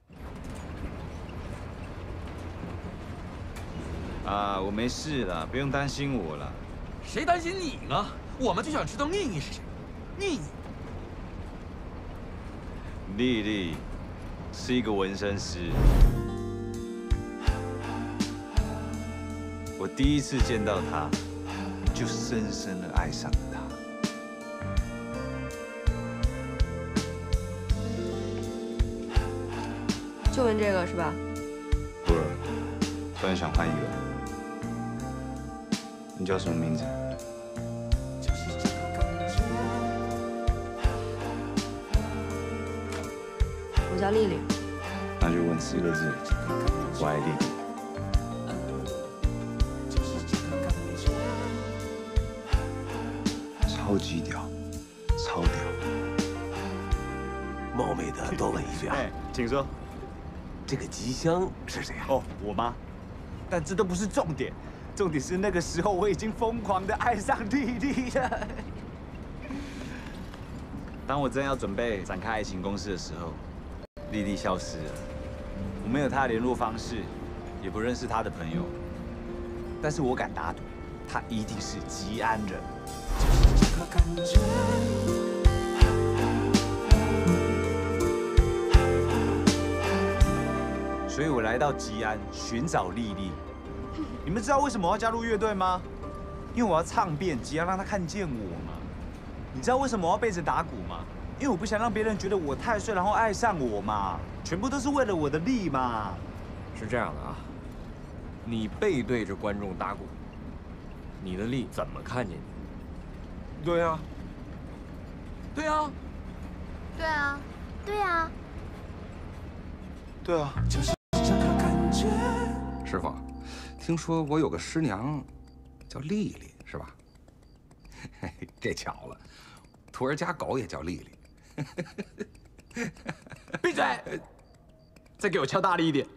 啊，我没事了，不用担心我了。
谁担心你呢？我们就想知道妮妮是谁。妮妮，
丽丽是一个纹身师。我第一次见到她，就深深的爱上了她。
就纹这个是吧？
不是，突然想换一个。你叫什么名字？
我叫丽丽。
那就纹4个字：我爱丽丽。超级屌，超屌！
冒昧的多问一句啊，
哎，请说。
这个吉祥是谁啊？
哦，我妈。但这都不是重点，重点是那个时候我已经疯狂的爱上丽丽了。当我正要准备展开爱情攻势的时候，丽丽消失了。我没有她的联络方式，也不认识她的朋友。但是我敢打赌，她一定是吉安人。这个感觉。所以我来到吉安寻找丽丽。你们知道为什么我要加入乐队吗？因为我要唱遍吉安，让她看见我嘛。你知道为什么我要背着打鼓吗？因为我不想让别人觉得我太帅，然后爱上我嘛。全部都是为了我的力嘛。
是这样的啊，你背对着观众打鼓，你的力怎么看见你？
对呀，
对呀，
对啊，对啊，
对啊，就是这个感觉。师傅，听说我有个师娘，叫丽丽，是吧？嘿嘿，这巧了，徒儿家狗也叫丽丽。
闭嘴！再给我敲大力一点。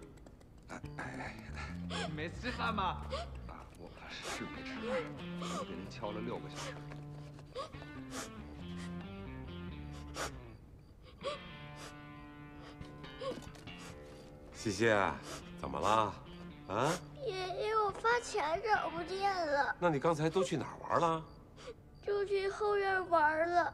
你没吃饭吗？我是没吃饭，我给人敲了6个小时。
西西，怎么了？啊？
爷爷，我发卡找不见了。
那你刚才都去哪儿玩了？
就去后院玩了。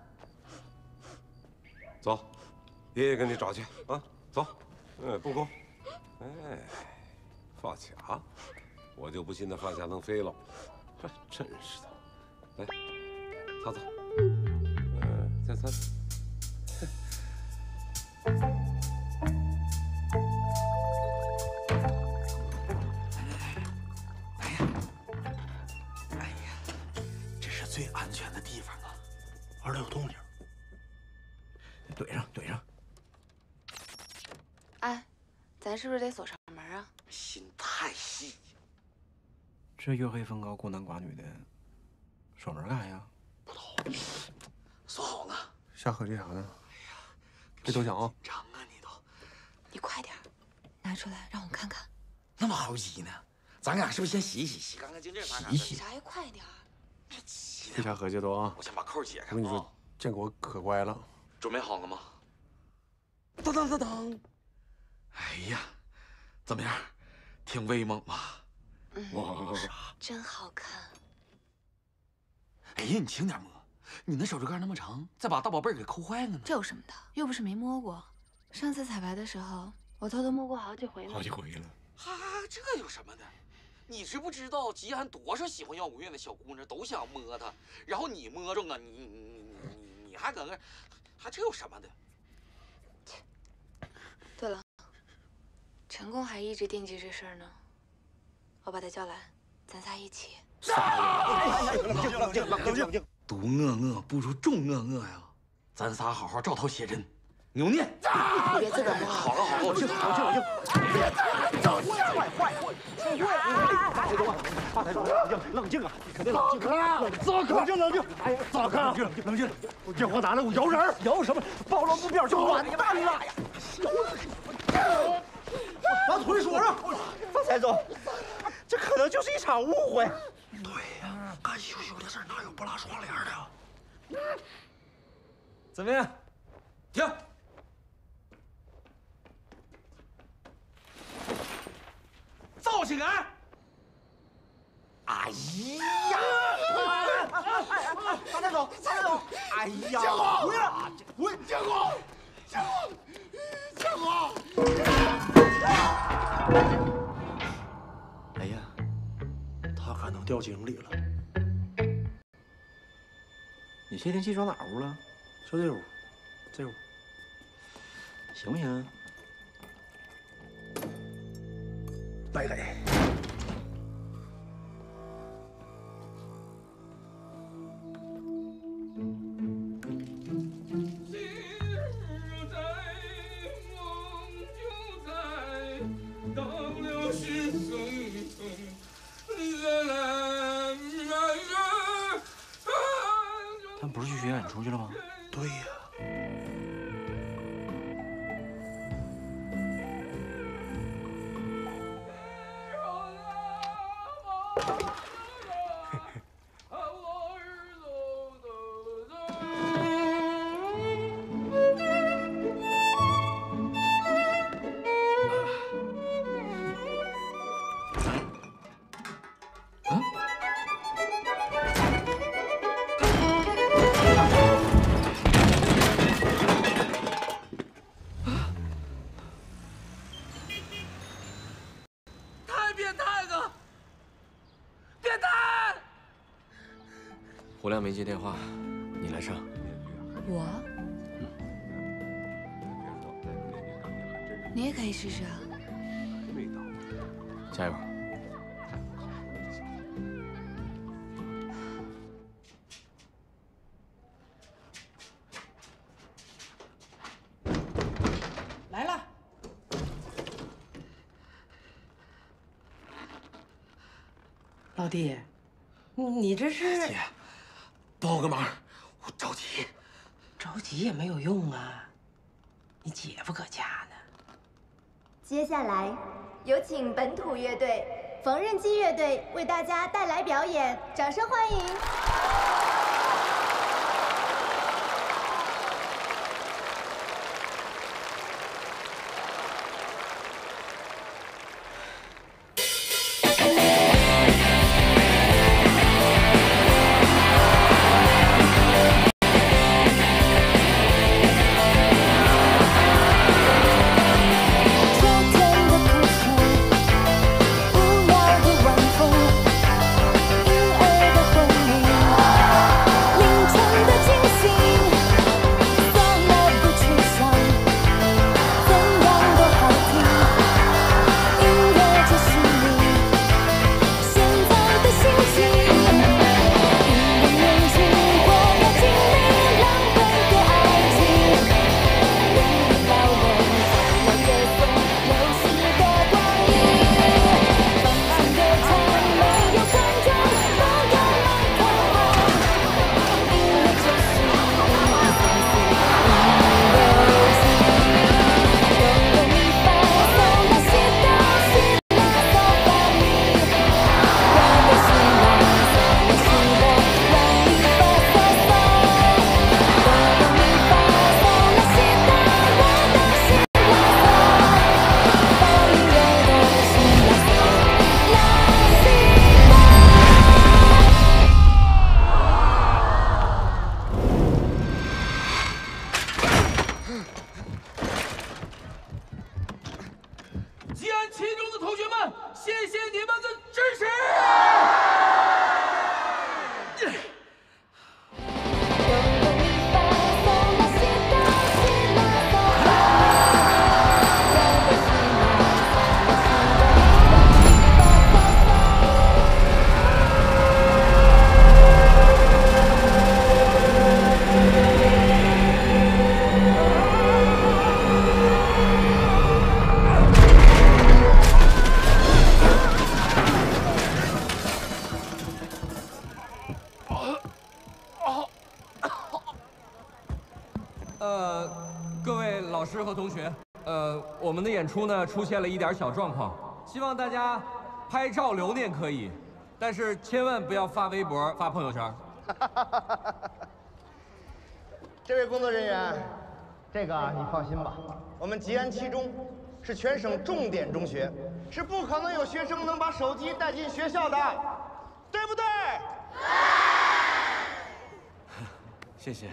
走，爷爷给你找去啊！走，不空。哎，发卡，我就不信那发卡能飞了。真是的。来，擦擦。再擦。
最安全的地方啊，玩的有动静。
怼上。
哎，咱是不是得锁上门啊？
心太细。
这月黑风高、孤男寡女的，锁门干啥呀？
不懂，锁好了。
瞎合计啥呢？别多想啊！
紧张啊，你都。
你快点，拿出来让我看看。
那么着急呢？咱俩是不是先洗一洗，洗干干净净啥啥的？
洗啥呀？快点。
别瞎合计都啊！
我先把扣解开。
我跟你说，建国可乖了。
准备好了吗？当当当当！哎呀，怎么样？挺威猛吧？
哇，真好看。
哎呀，你轻点摸，你那手指盖那么长，再把大宝贝给抠坏了呢。
这有什么的？又不是没摸过。上次彩排的时候，我偷偷摸过好几回了。
好几回了。
这有什么的？你知不知道吉安多少喜欢摇滚乐的小姑娘都想摸她，然后你摸着了，你还搁那，还这有什么的？
对了，陈工还一直惦记这事儿呢，我把他叫来，咱仨一起。
冷静！独恶不如众恶呀！咱仨好好照头写真，扭念。
别自个儿
好了，冷静！大台长，冷静啊！你肯定冷静啊！冷静！哎呀，冷静！电话打来，我摇人，摇什么？暴露目标就完蛋了！
老同志说上，方才总，这可能就是一场误会。
对呀，干羞羞的事哪有不拉窗帘的？
怎么样？停！
造起来！哎呀！方才总，哎呀！
建国，
回来！
滚！建国！
哎呀，他可能掉井里了。你窃听器装哪屋了？就这屋，这屋，行不行？
败给。
他们不是去巡演出去了吗？
对呀。
胡亮没接电话，你来唱。
我？你也可以试试啊。
加油！
来了。老弟，你这是？
姐，帮我个忙，我着急。
着急也没有用啊，你姐夫搁家呢。
接下来，有请本土乐队缝纫机乐队为大家带来表演，掌声欢迎！
各位老师和同学， 演出呢出现了一点小状况，希望大家拍照留念可以，但是千万不要发微博、发朋友圈。
这位工作人员，这个你放心吧，我们吉安七中是全省重点中学，是不可能有学生能把手机带进学校的，对不对？
谢谢。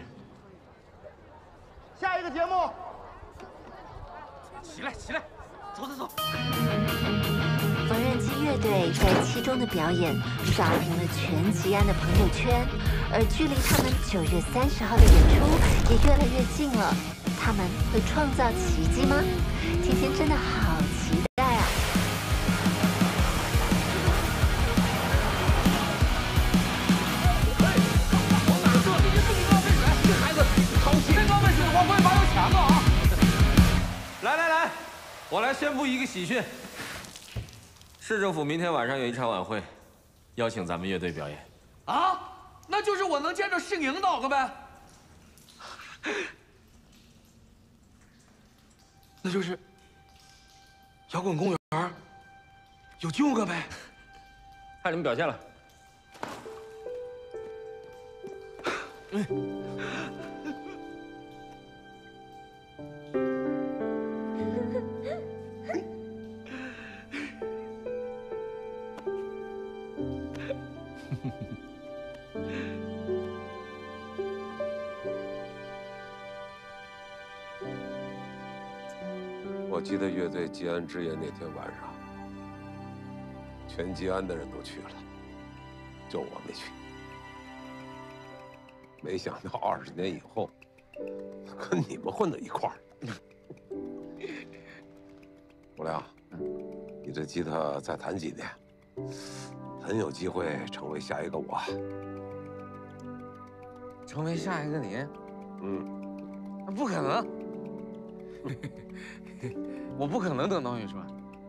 下一个节目。
起来，起来，走走走。
缝纫机乐队在七中的表演刷屏了全吉安的朋友圈，而距离他们9月30号的演出也越来越近了。他们会创造奇迹吗？甜甜真的好期待啊！
往哪射？你这不能浪费水！这孩子操心。再浪费水的话，会把我抢了啊！
来来来，我来宣布一个喜讯。市政府明天晚上有一场晚会，邀请咱们乐队表演。
啊，那就是我能见着姓营导个呗？
那就是摇滚公园有救个呗？
看你们表现了。
我记得乐队吉安之夜那天晚上，全吉安的人都去了，就我没去。没想到20年以后，跟你们混到一块儿。无聊，你这吉他再弹几年，很有机会成为下一个我。
成为下一个你？不可能。我不可能等到你是吧？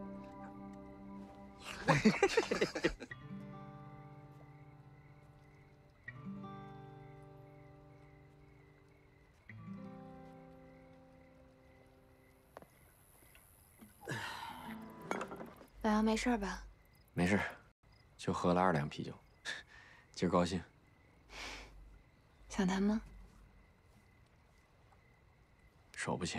老杨没事吧？
没事，就喝了2两啤酒，今儿高兴。
想谈吗？
手不行。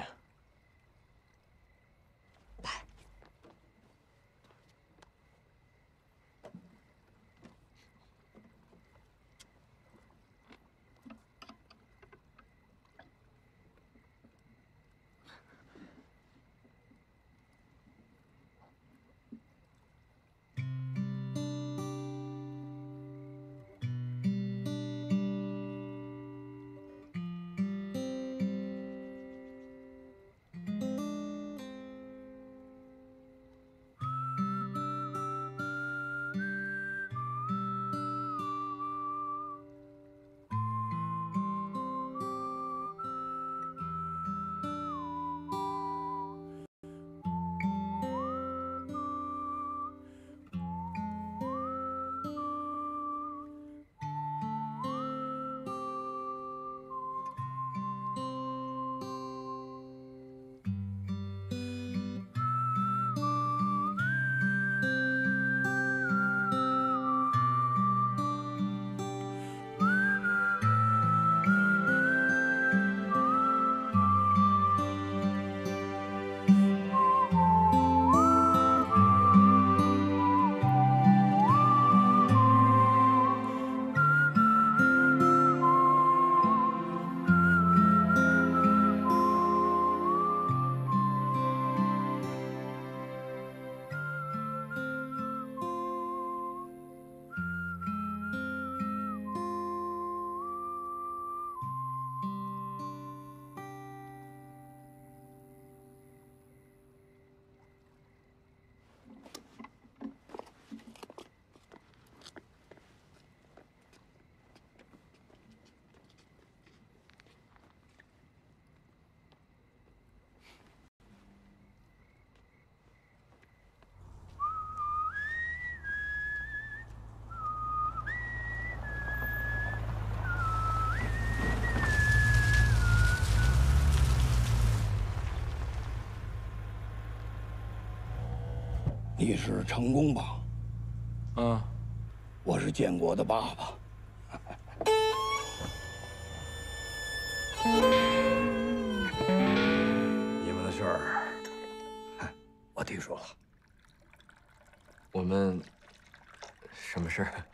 你是成功吧？
嗯，
我是建国的爸爸。你们的事儿，我听说了。
我们什么事儿？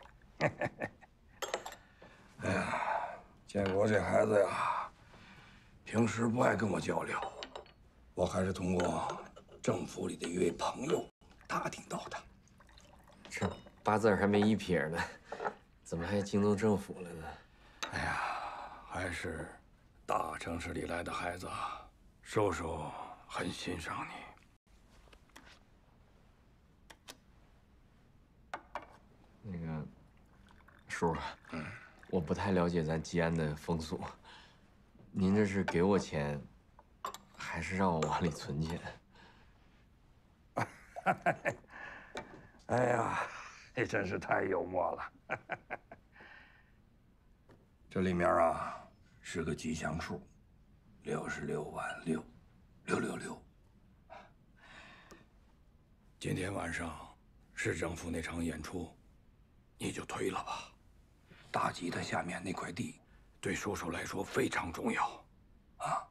哎呀，建国这孩子呀，平时不爱跟我交流，我还是通过政府里的一位朋友打听到的。
这八字还没一撇呢，怎么还惊动政府了呢？
哎呀，还是大城市里来的孩子，叔叔很欣赏你。
那个叔，我不太了解咱吉安的风俗，您这是给我钱，还是让我往里存钱？
哎呀，你真是太幽默了。这里面啊是个吉祥数，66万6，666。今天晚上市政府那场演出，你就推了吧。大吉他下面那块地，对叔叔来说非常重要，啊。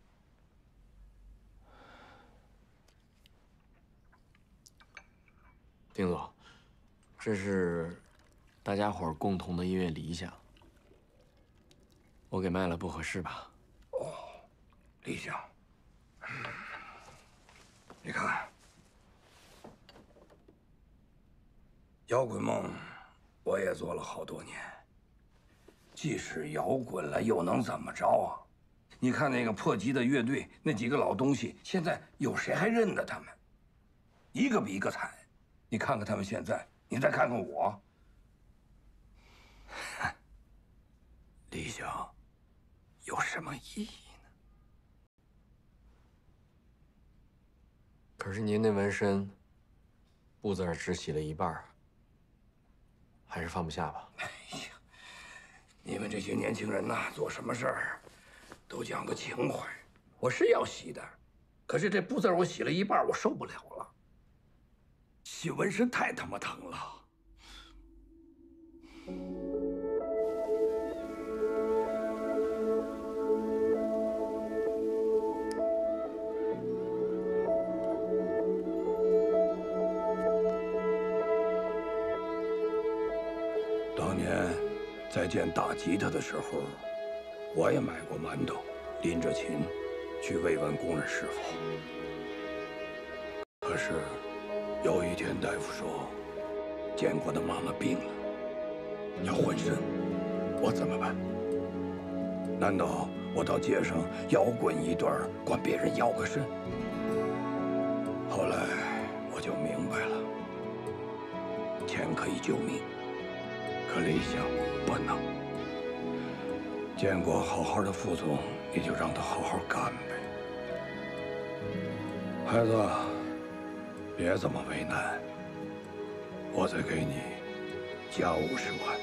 丁总，这是大家伙儿共同的音乐理想，我给卖了不合适吧？
哦，理想。你看，摇滚梦我也做了好多年，既是摇滚了，又能怎么着啊？你看那个破吉的乐队，那几个老东西，现在有谁还认得他们？一个比一个惨。你看看他们现在，你再看看我，理想有什么意义呢？
可是您那纹身，布字只洗了一半，还是放不下吧？
哎呀，你们这些年轻人呐，做什么事儿都讲个情怀。我是要洗的，可是这布字我洗了一半，我受不了了。洗纹身太他妈疼了。当年在见大吉他的时候，我也买过馒头，拎着琴去慰问工人师傅。可是有一天，大夫说建国的妈妈病了，要换肾，我怎么办？难道我到街上摇滚一段，管别人要个肾？后来我就明白了，钱可以救命，可理想不能。建国好好的副总，你就让他好好干呗。孩子，别这么为难，我再给你加50万。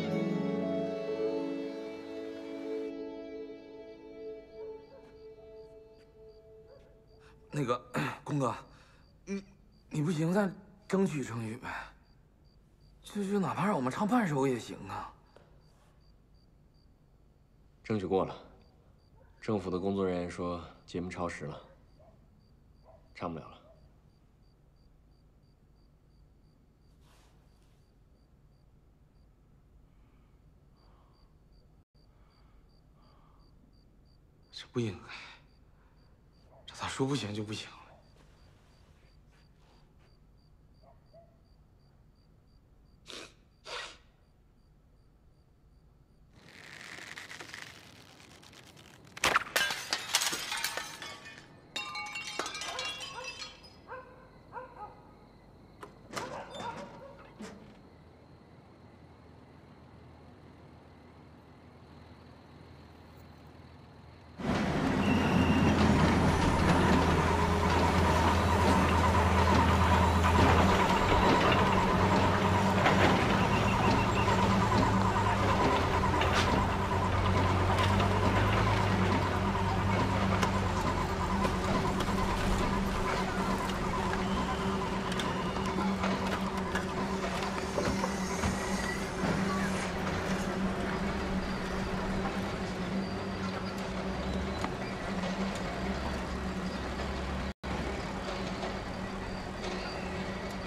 那个，公哥，你不行，咱争取争取呗。就哪怕让我们唱半首也行啊。
争取过了，政府的工作人员说节目超时了，唱不了了。
这不应该，这咋说不行就不行了？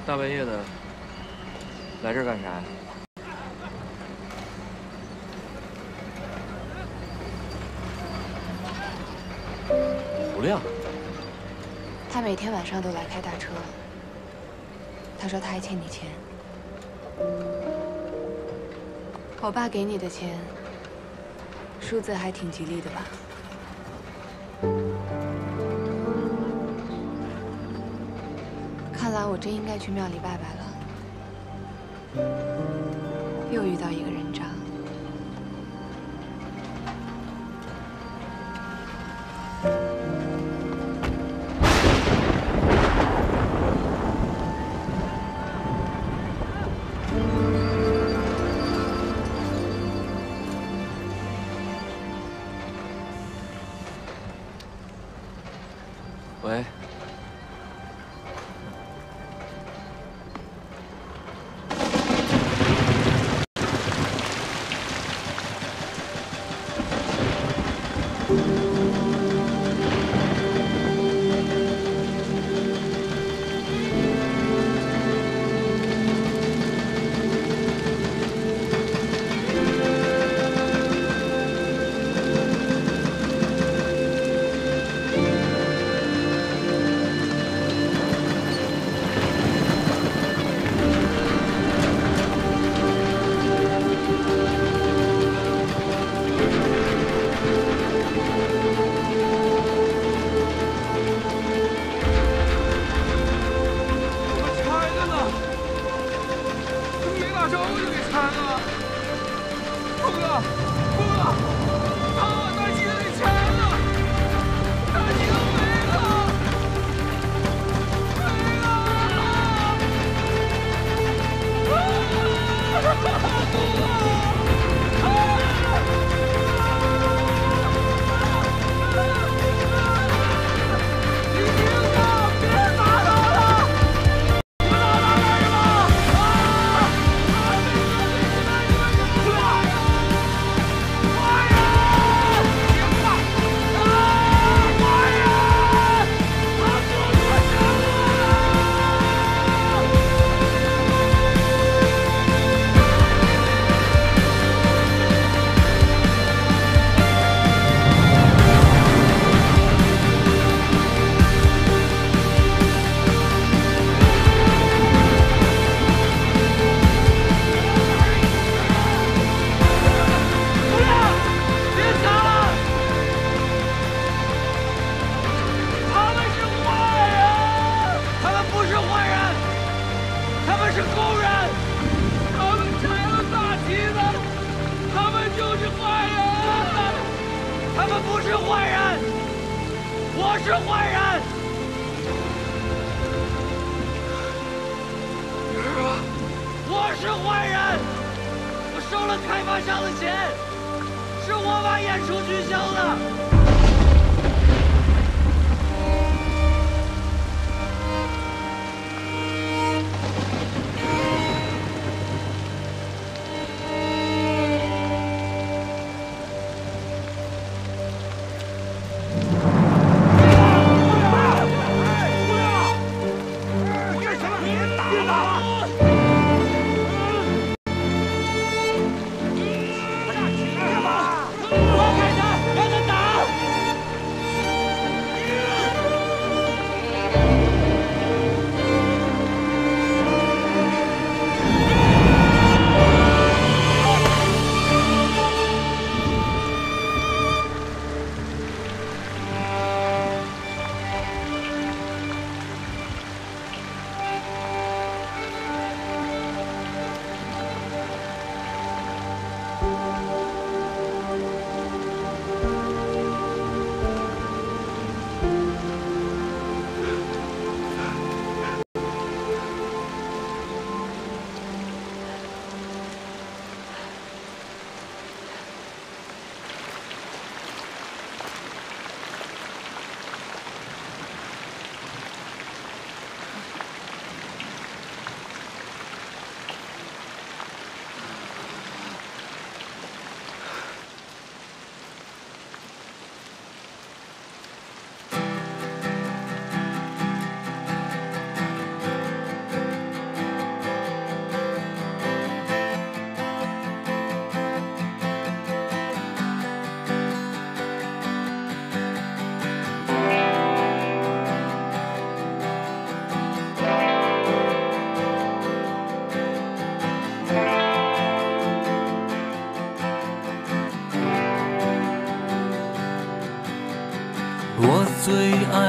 大半夜的，来这儿干啥呀？
胡亮，
他每天晚上都来开大车。他说他还欠你钱。我爸给你的钱，数字还挺吉利的吧？看来我真应该去庙里拜拜了。又遇到一个人渣。
喂。
让他打！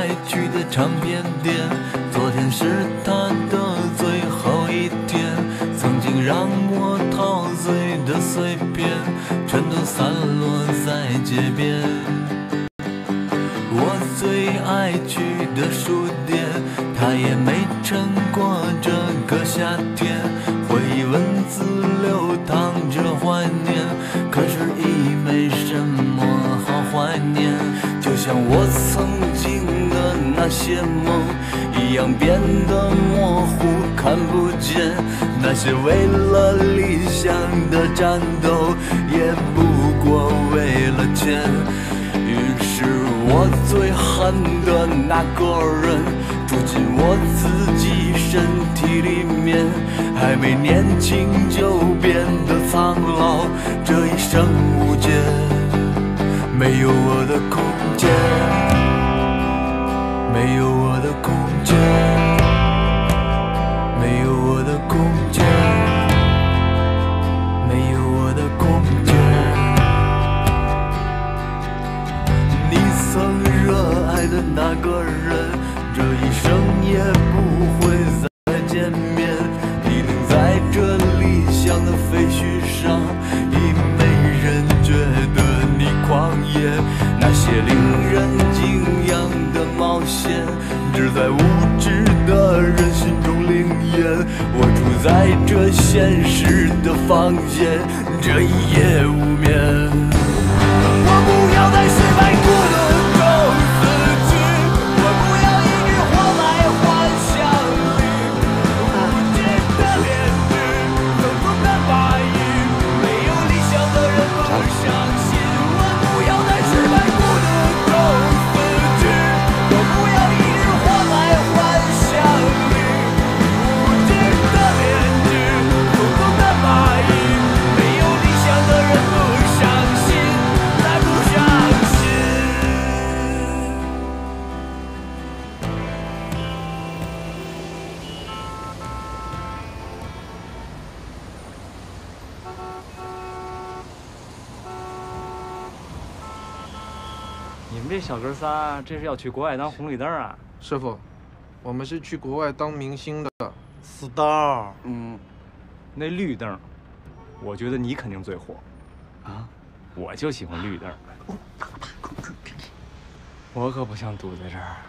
爱去的唱片店，昨天是他的最后一天。曾经让我陶醉的碎片，全都散落在街边。我最爱去的书店，它也没撑过这个夏天。回忆文字流淌着怀念，可是已没什么好怀念。就像我曾经的那些梦一样变得模糊看不见，那些为了理想的战斗也不过为了钱。于是我最恨的那个人住进我自己身体里面，还没年轻就变得苍老，这一生无解，没有我的空间，没有我的空间，没有我的空间，没有我的空间。你曾热爱的那个人，这一生也不会再见面。你đứng在这理想的废墟上，已没人觉得你狂野。那些令人敬仰的冒险，只在无知的人心中灵验。我住在这现实的房间，这一夜无眠。我不要在失败孤独中死去，我不要一直活在幻想里。无解的炼狱，层层的白玉，没有理想的人不相信。我不要在失败孤独中死去，我不要一直活在幻想里。无解的炼狱，层层的白玉，没有理想的人不相信。再不相信。
你们这小哥仨，这是要去国外当红绿灯啊？
师傅，我们是去国外当明星的。
死道。那绿灯，我觉得你肯定最火。啊？我就喜欢绿灯。我可不想堵在这儿。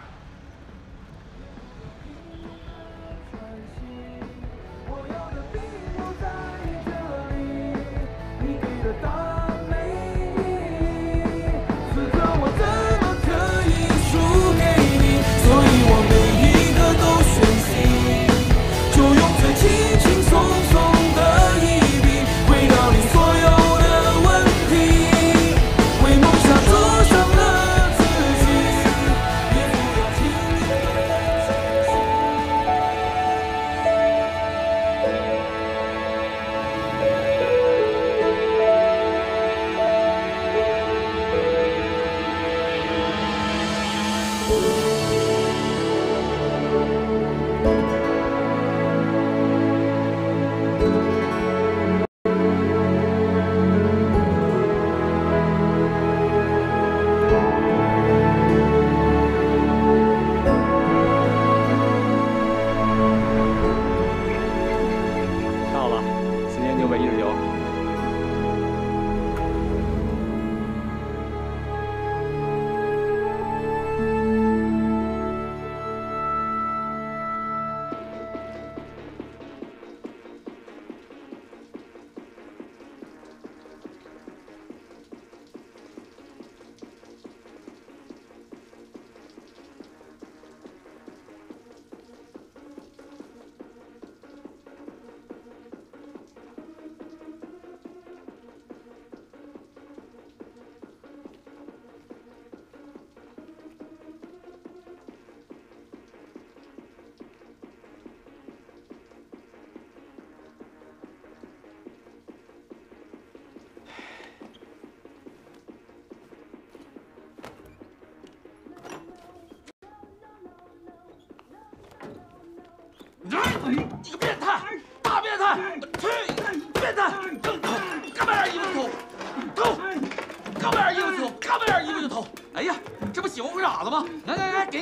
你个变态，大变态！去，变态！干嘛让衣服偷？干嘛让衣服偷？干嘛让衣服就偷？哎呀，这不喜欢我傻子吗？来来来，给你。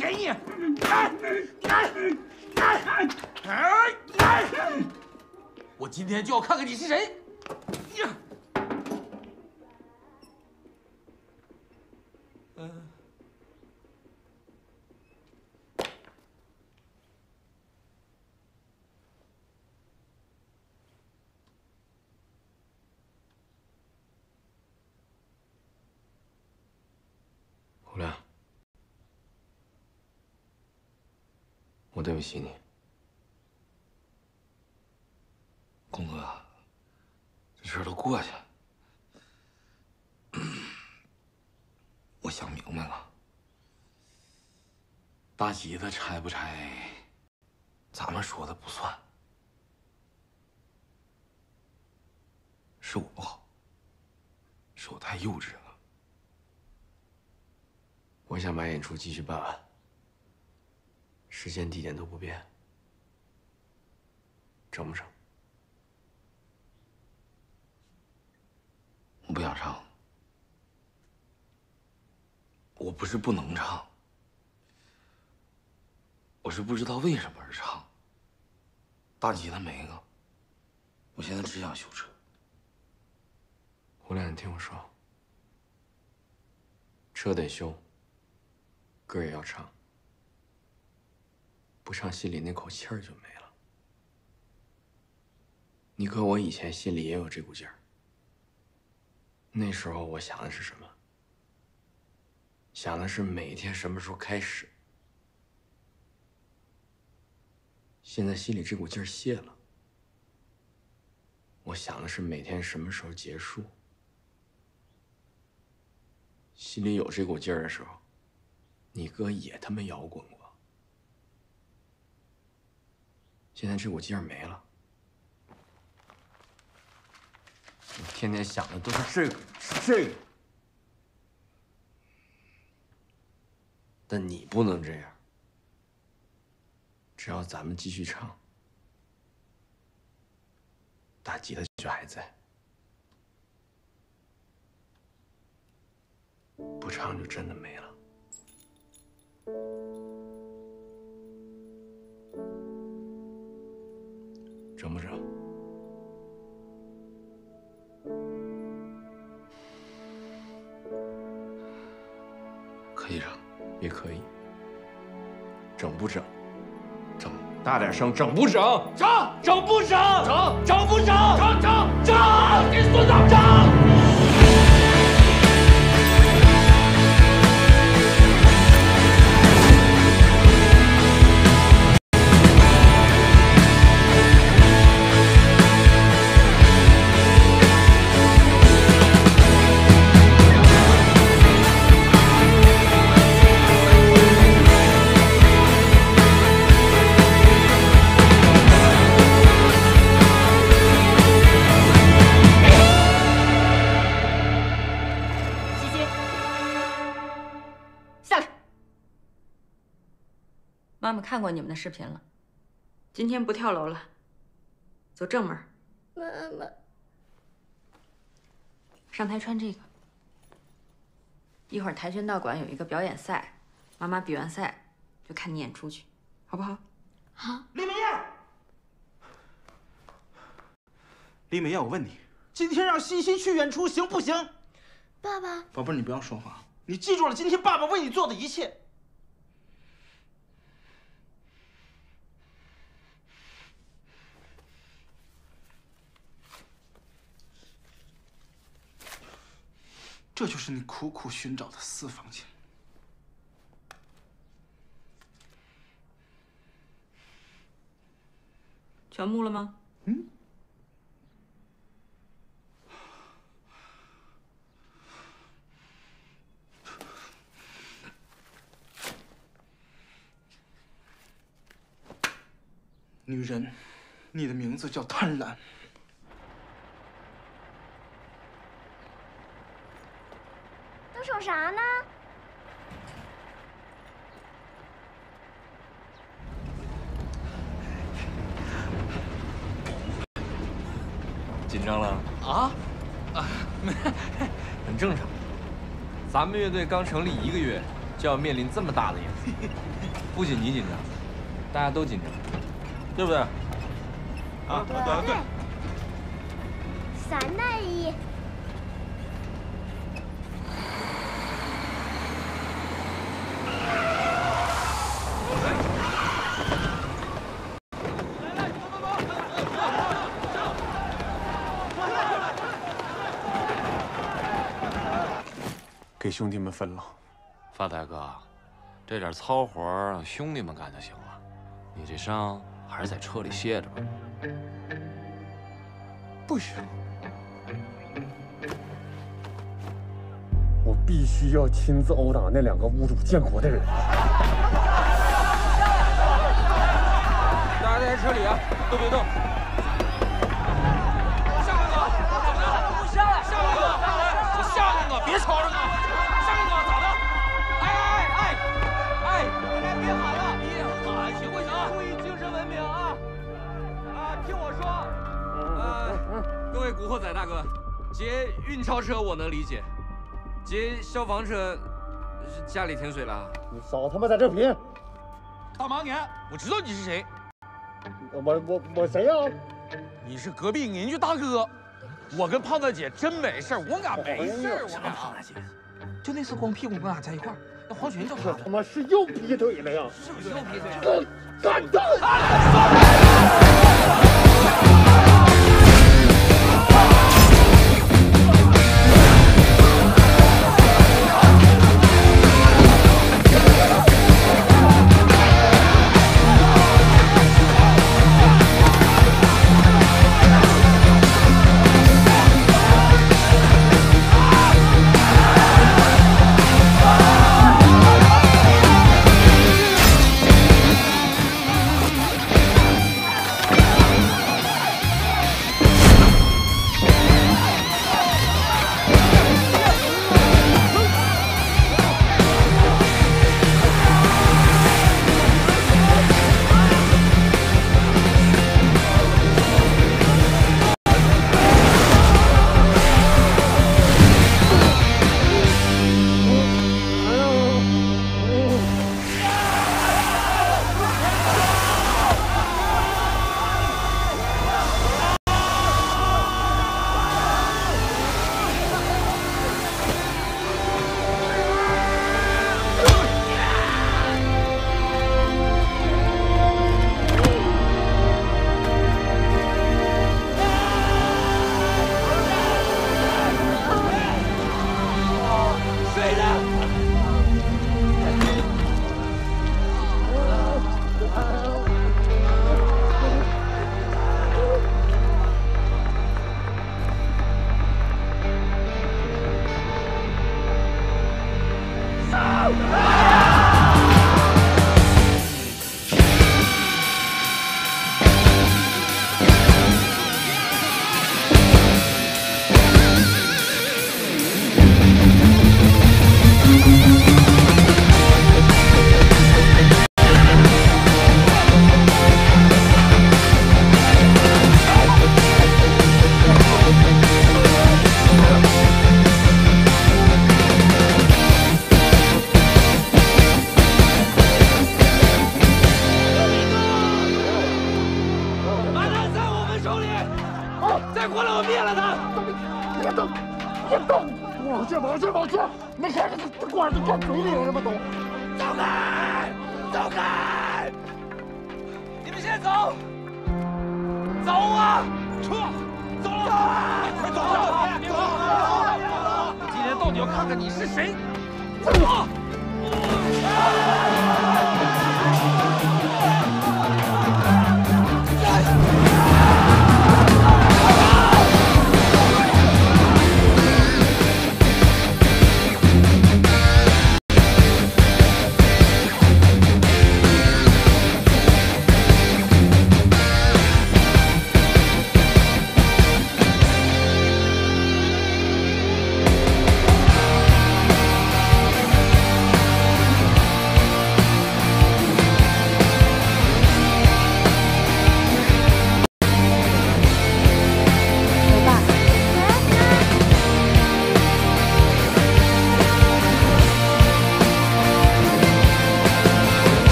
给你！我今天就要看看你是谁！
胡亮，我对不起你。
公哥，这事儿都过去了。我想明白了，大吉他拆不拆，咱们说的不算，是我不好，是我太幼稚了。
我想把演出继续办完，时间地点都不变，成不成？
我不想唱，我不是不能唱，我是不知道为什么而唱。大吉他没了，我现在只想修车。
胡亮，你听我说，车得修，歌也要唱，不唱心里那口气儿就没了。你哥我以前心里也有这股劲儿，那时候我想的是什么？想的是每天什么时候开始。现在心里这股劲儿泄了，我想的是每天什么时候结束。心里有这股劲儿的时候，你哥也他妈摇滚过。现在这股劲儿没了，你天天想的都是这个，是这个。但你不能这样，只要咱们继续唱，大吉他就还在。不唱就真的没了。整不整？
可以整，
也可以。整不整？
整，
大点声，整不整？
整，
整不整？
整，
整不整？
整整
整！
给孙子整！
妈妈看过你们的视频了，今天不跳楼了，走正门。
妈妈，
上台穿这个。一会儿跆拳道馆有一个表演赛，妈妈比完赛就看你演出去，好不好？
好。
李美艳，李美艳，我问你，今天让欣欣去演出行不行？
爸爸，
宝贝儿，你不要说话，你记住了今天爸爸为你做的一切。这就是你苦苦寻找的私房钱。
全木了吗？
嗯。女人，你的名字叫贪婪。
都瞅啥呢？
紧张了
啊？
很正常。
咱们乐队刚成立1个月， 就要面临这么大的演出，不仅你紧张，大家都紧张，对不对？啊，对。
3対1。
给兄弟们分了。
发财哥，这点糙活让兄弟们干就行了，你这伤还是在车里歇着吧。
不行，我必须要亲自殴打那2个侮辱建国的人。
大家在车里啊，都别动。下面哥，怎么了？不下来。下面哥，我下面哥，别吵着呢。下面哥，咋的？哎，大家别喊了，别喊，行不行？注意精神文明啊！听我说。各位古惑仔大哥，劫运钞车我能理解，劫消防车是家里停水了。
你少他妈在这贫！
大马年，我知道你是谁。
我谁呀？
你是隔壁邻居大哥。我跟胖大姐真没事，我俩没事。
什么胖大姐？就那次光屁股，我俩在一块儿。那黄群叫啥？
他妈是又劈腿了呀！
是不是又劈腿了？
干他！
往前，没看这管子干嘴里了，这么都。走开，走开！
你们先走，走啊！撤，走！快走！别跑！今天到底要看看你是谁！走！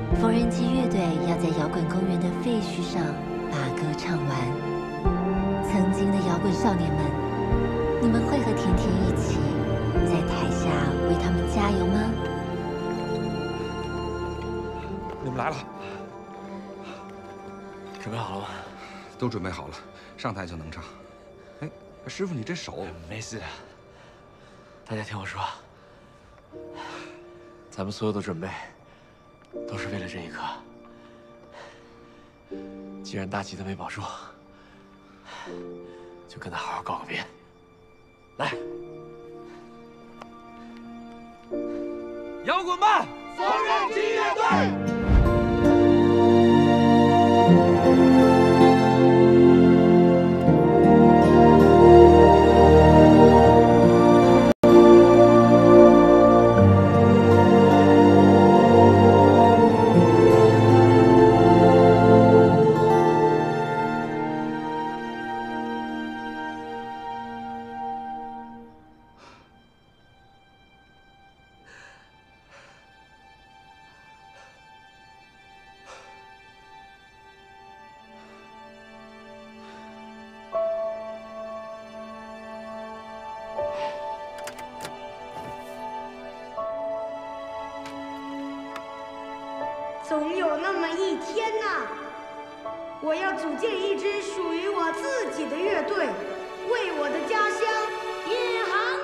缝纫机乐队要在摇滚公园的废墟上把歌唱完。曾经的摇滚少年们，你们会和甜甜一起在台下为他们加油吗？
你们来了，
准备好了吗？
都准备好了，上台就能唱。哎，师傅，你这手
没事的。大家听我说，咱们所有的准备都是为了这一刻。既然大吉他没保住，就跟他好好告个别。来，摇滚吧，
缝纫机乐队。
总有那么一天呐，我要组建一支属于我自己的乐队，为我的家乡引吭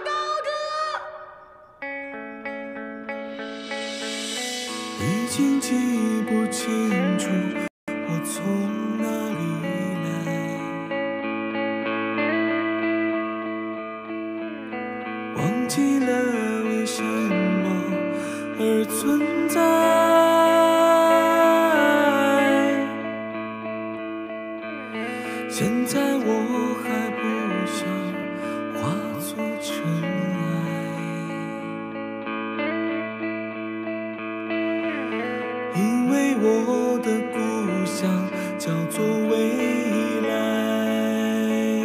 高歌。
已经记不清楚我从哪里来，忘记了为什么而存在。现在我还不想化作尘埃，因为我的故乡叫做未来。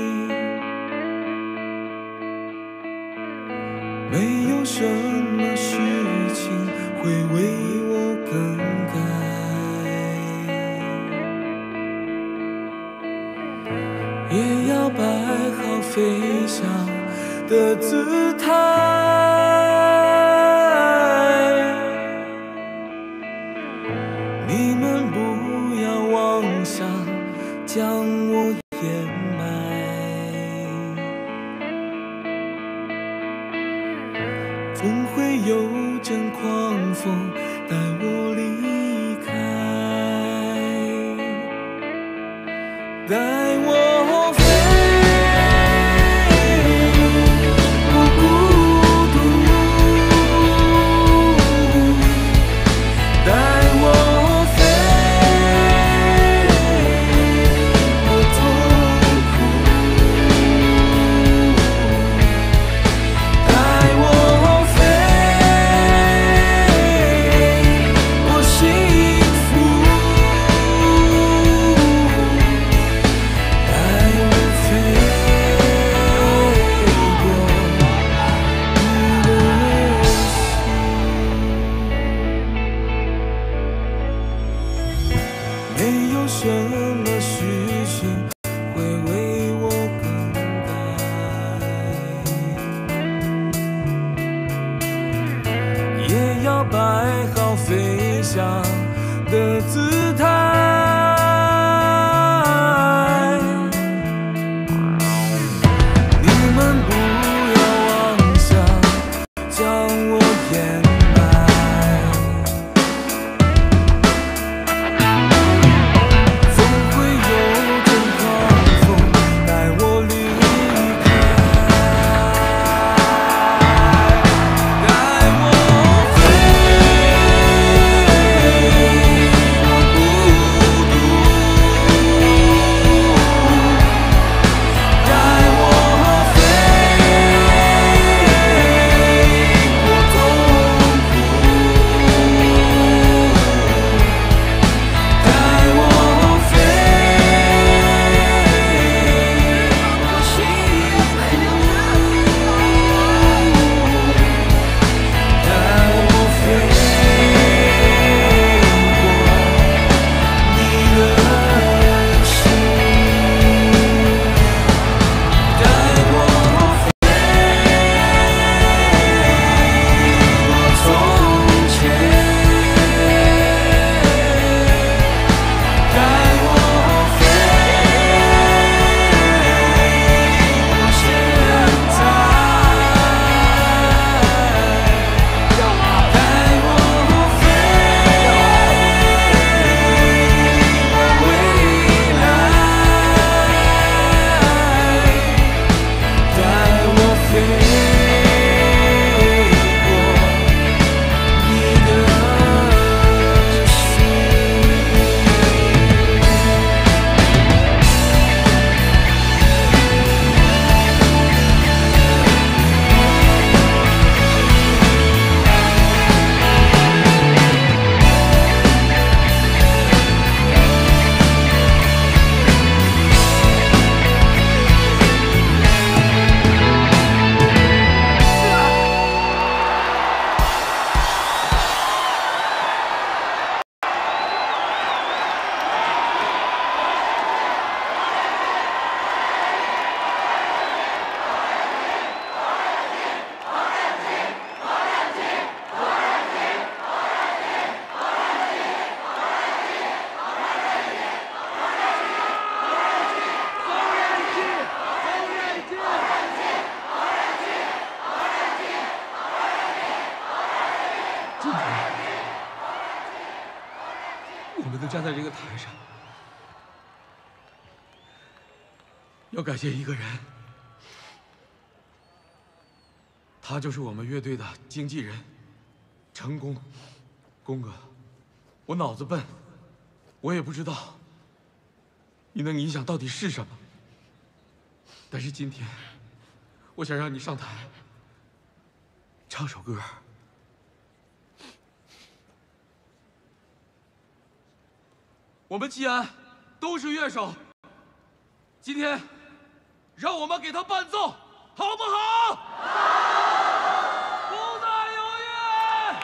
没有什么事情会为我更改，也要摆好飞翔的姿态。你们不要妄想将我掩埋，总会有阵狂风带我离开，带我飞。没有什么事情会为我更改，也要摆好飞翔的姿态。你们不要妄想将我掩埋。不
我们能站在这个台上，要感谢一个人，他就是我们乐队的经纪人，成功。公哥，我脑子笨，我也不知道你能影响到底是什么。但是今天，我想让你上台唱首歌。我们吉安都是乐手，今天让我们给他伴奏，好不好？好。不再犹豫。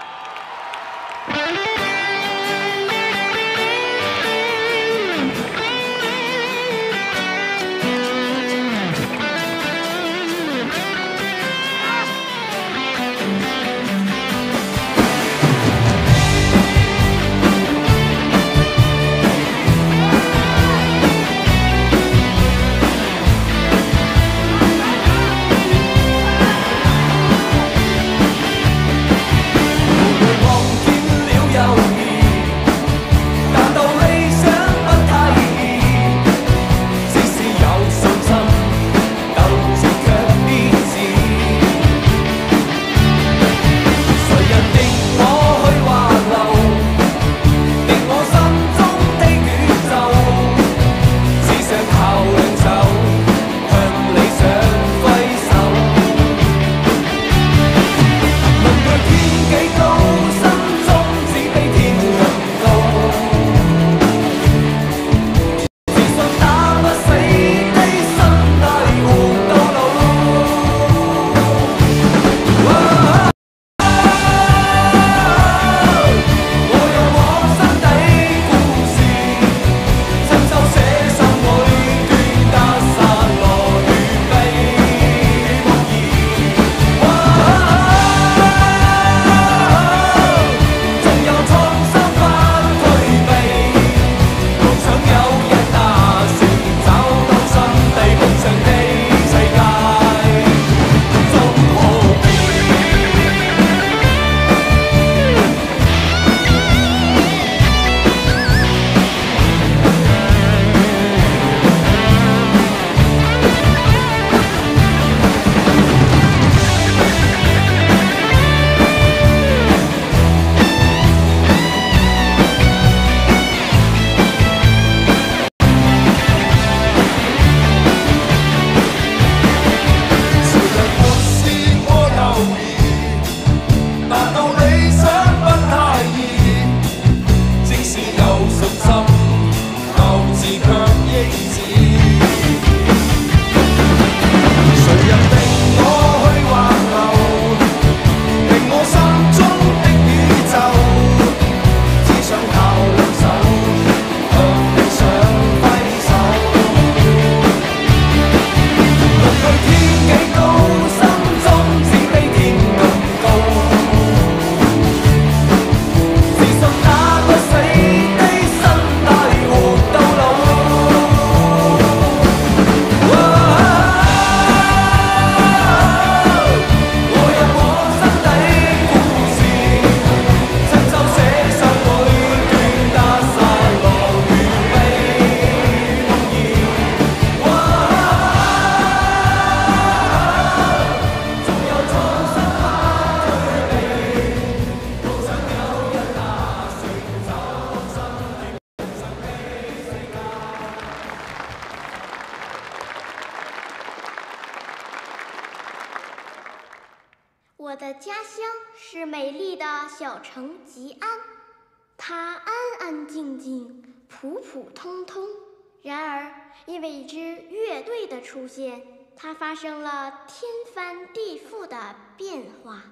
我的家乡是美丽的小城吉安，它安安静静，普普通通。然而，因为一支乐队的出现，它发生了天翻地覆的变化。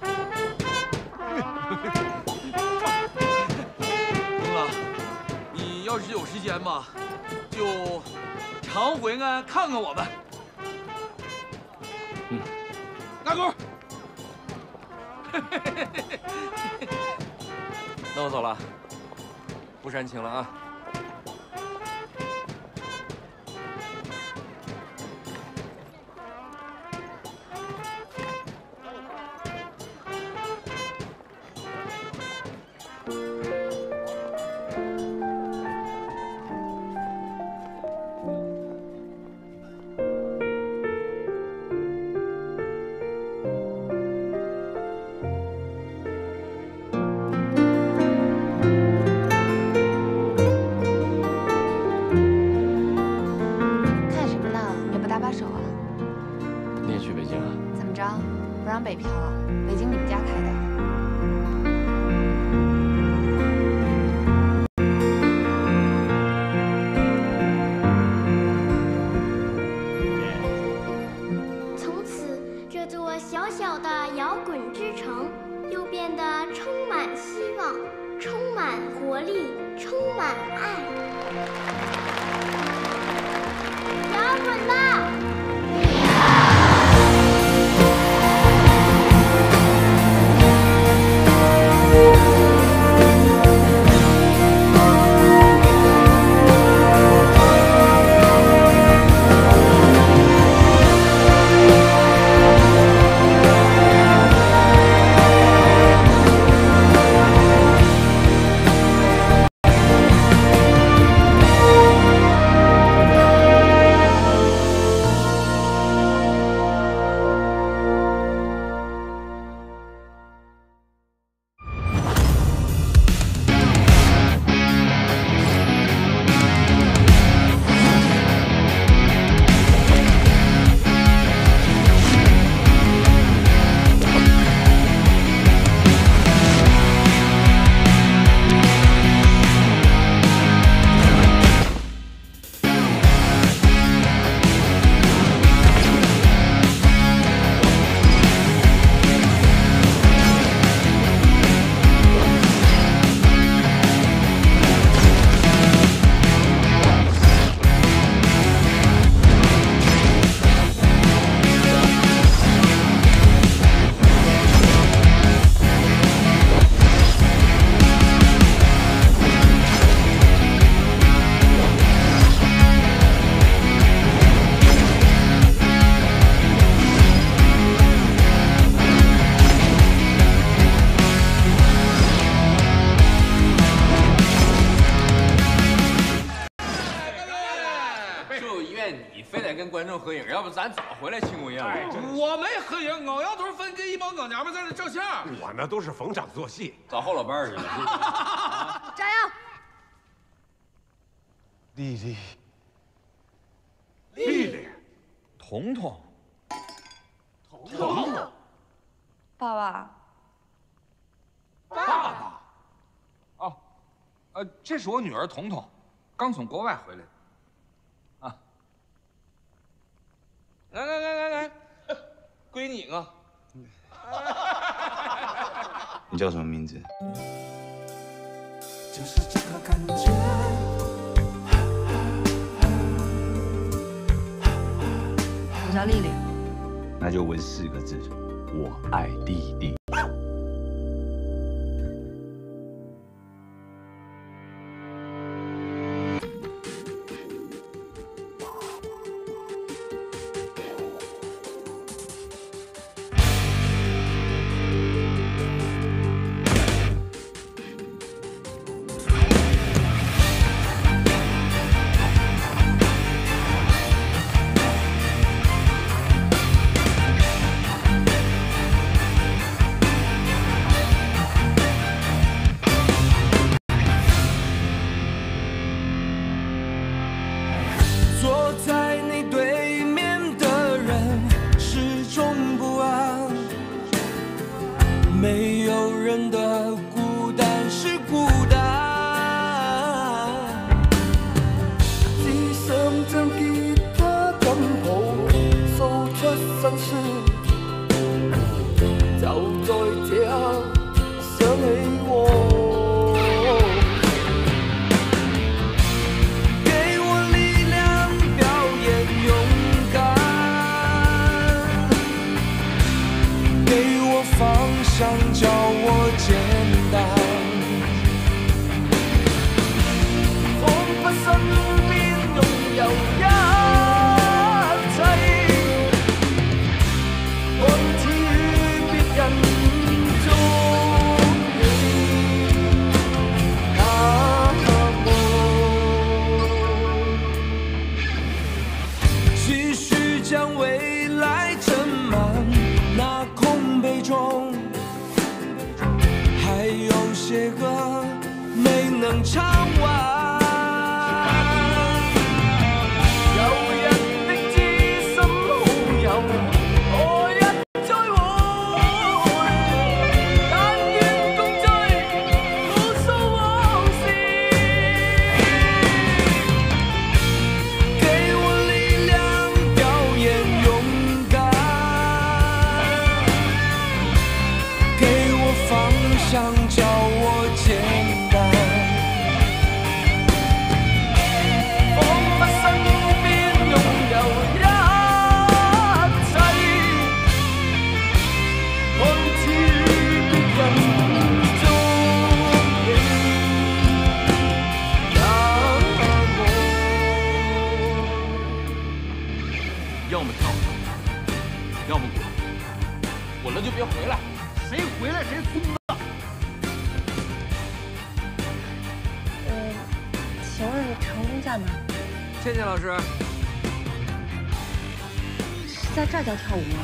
东哥，你要是有时间吧，就常回来看看我们。
嗯，
大哥。
那我走了，不煽情了啊。
满爱。摇滚吧！
观众合影，要不咱早回来庆功宴了。
我没合影，狗腰头分跟一帮狗娘们在那照相。
我那都是逢场作戏，
找后老伴儿去了。
加油！
丽丽，
丽丽，
彤彤，
彤，
爸爸，
爸爸。哦，这是我女儿彤彤，刚从国外回来的。 来，归你啊！
你叫什么名字？
就是这个感觉。
我叫丽丽。
那就问4个字：我爱丽丽。
坐在你对面的人始终不安，没有人的孤单是孤单。只想將吉他緊抱，訴出心酸。就在這刻想起我。 想叫我简单，彷彿身邊擁有一切，看似與別人中你那麼，繼續將未來斟滿那空杯中。 还有些歌没能唱完。有日的知心好友，何日再會？但願共聚無數往事，給我力量表演勇敢，給我方向。 叫我简单，
下吗？
倩倩老师
是在这儿教跳舞吗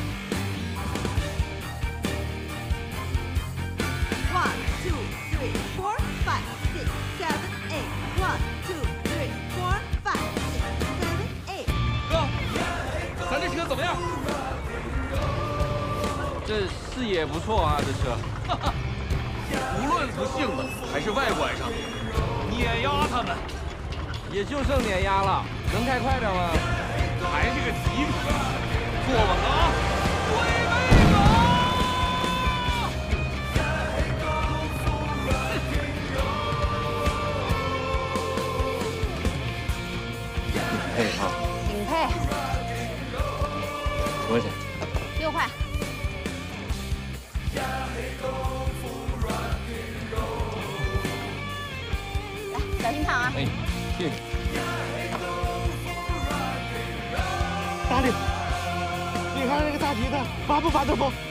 ？1 2 3 4 5 6 7 8 1 2 3 4 5 6 7 8。
哥，咱这车怎么样？这视野不错啊，这车。无论从性子还是外观上，碾压他们。也就剩碾压了，能开快点吗？还是个急车，坐稳了啊！
配啊！
顶配。
多少钱
？6块。来，小心烫啊！
哎，谢谢。
大力，你看那个大吉的，拔不拔得风？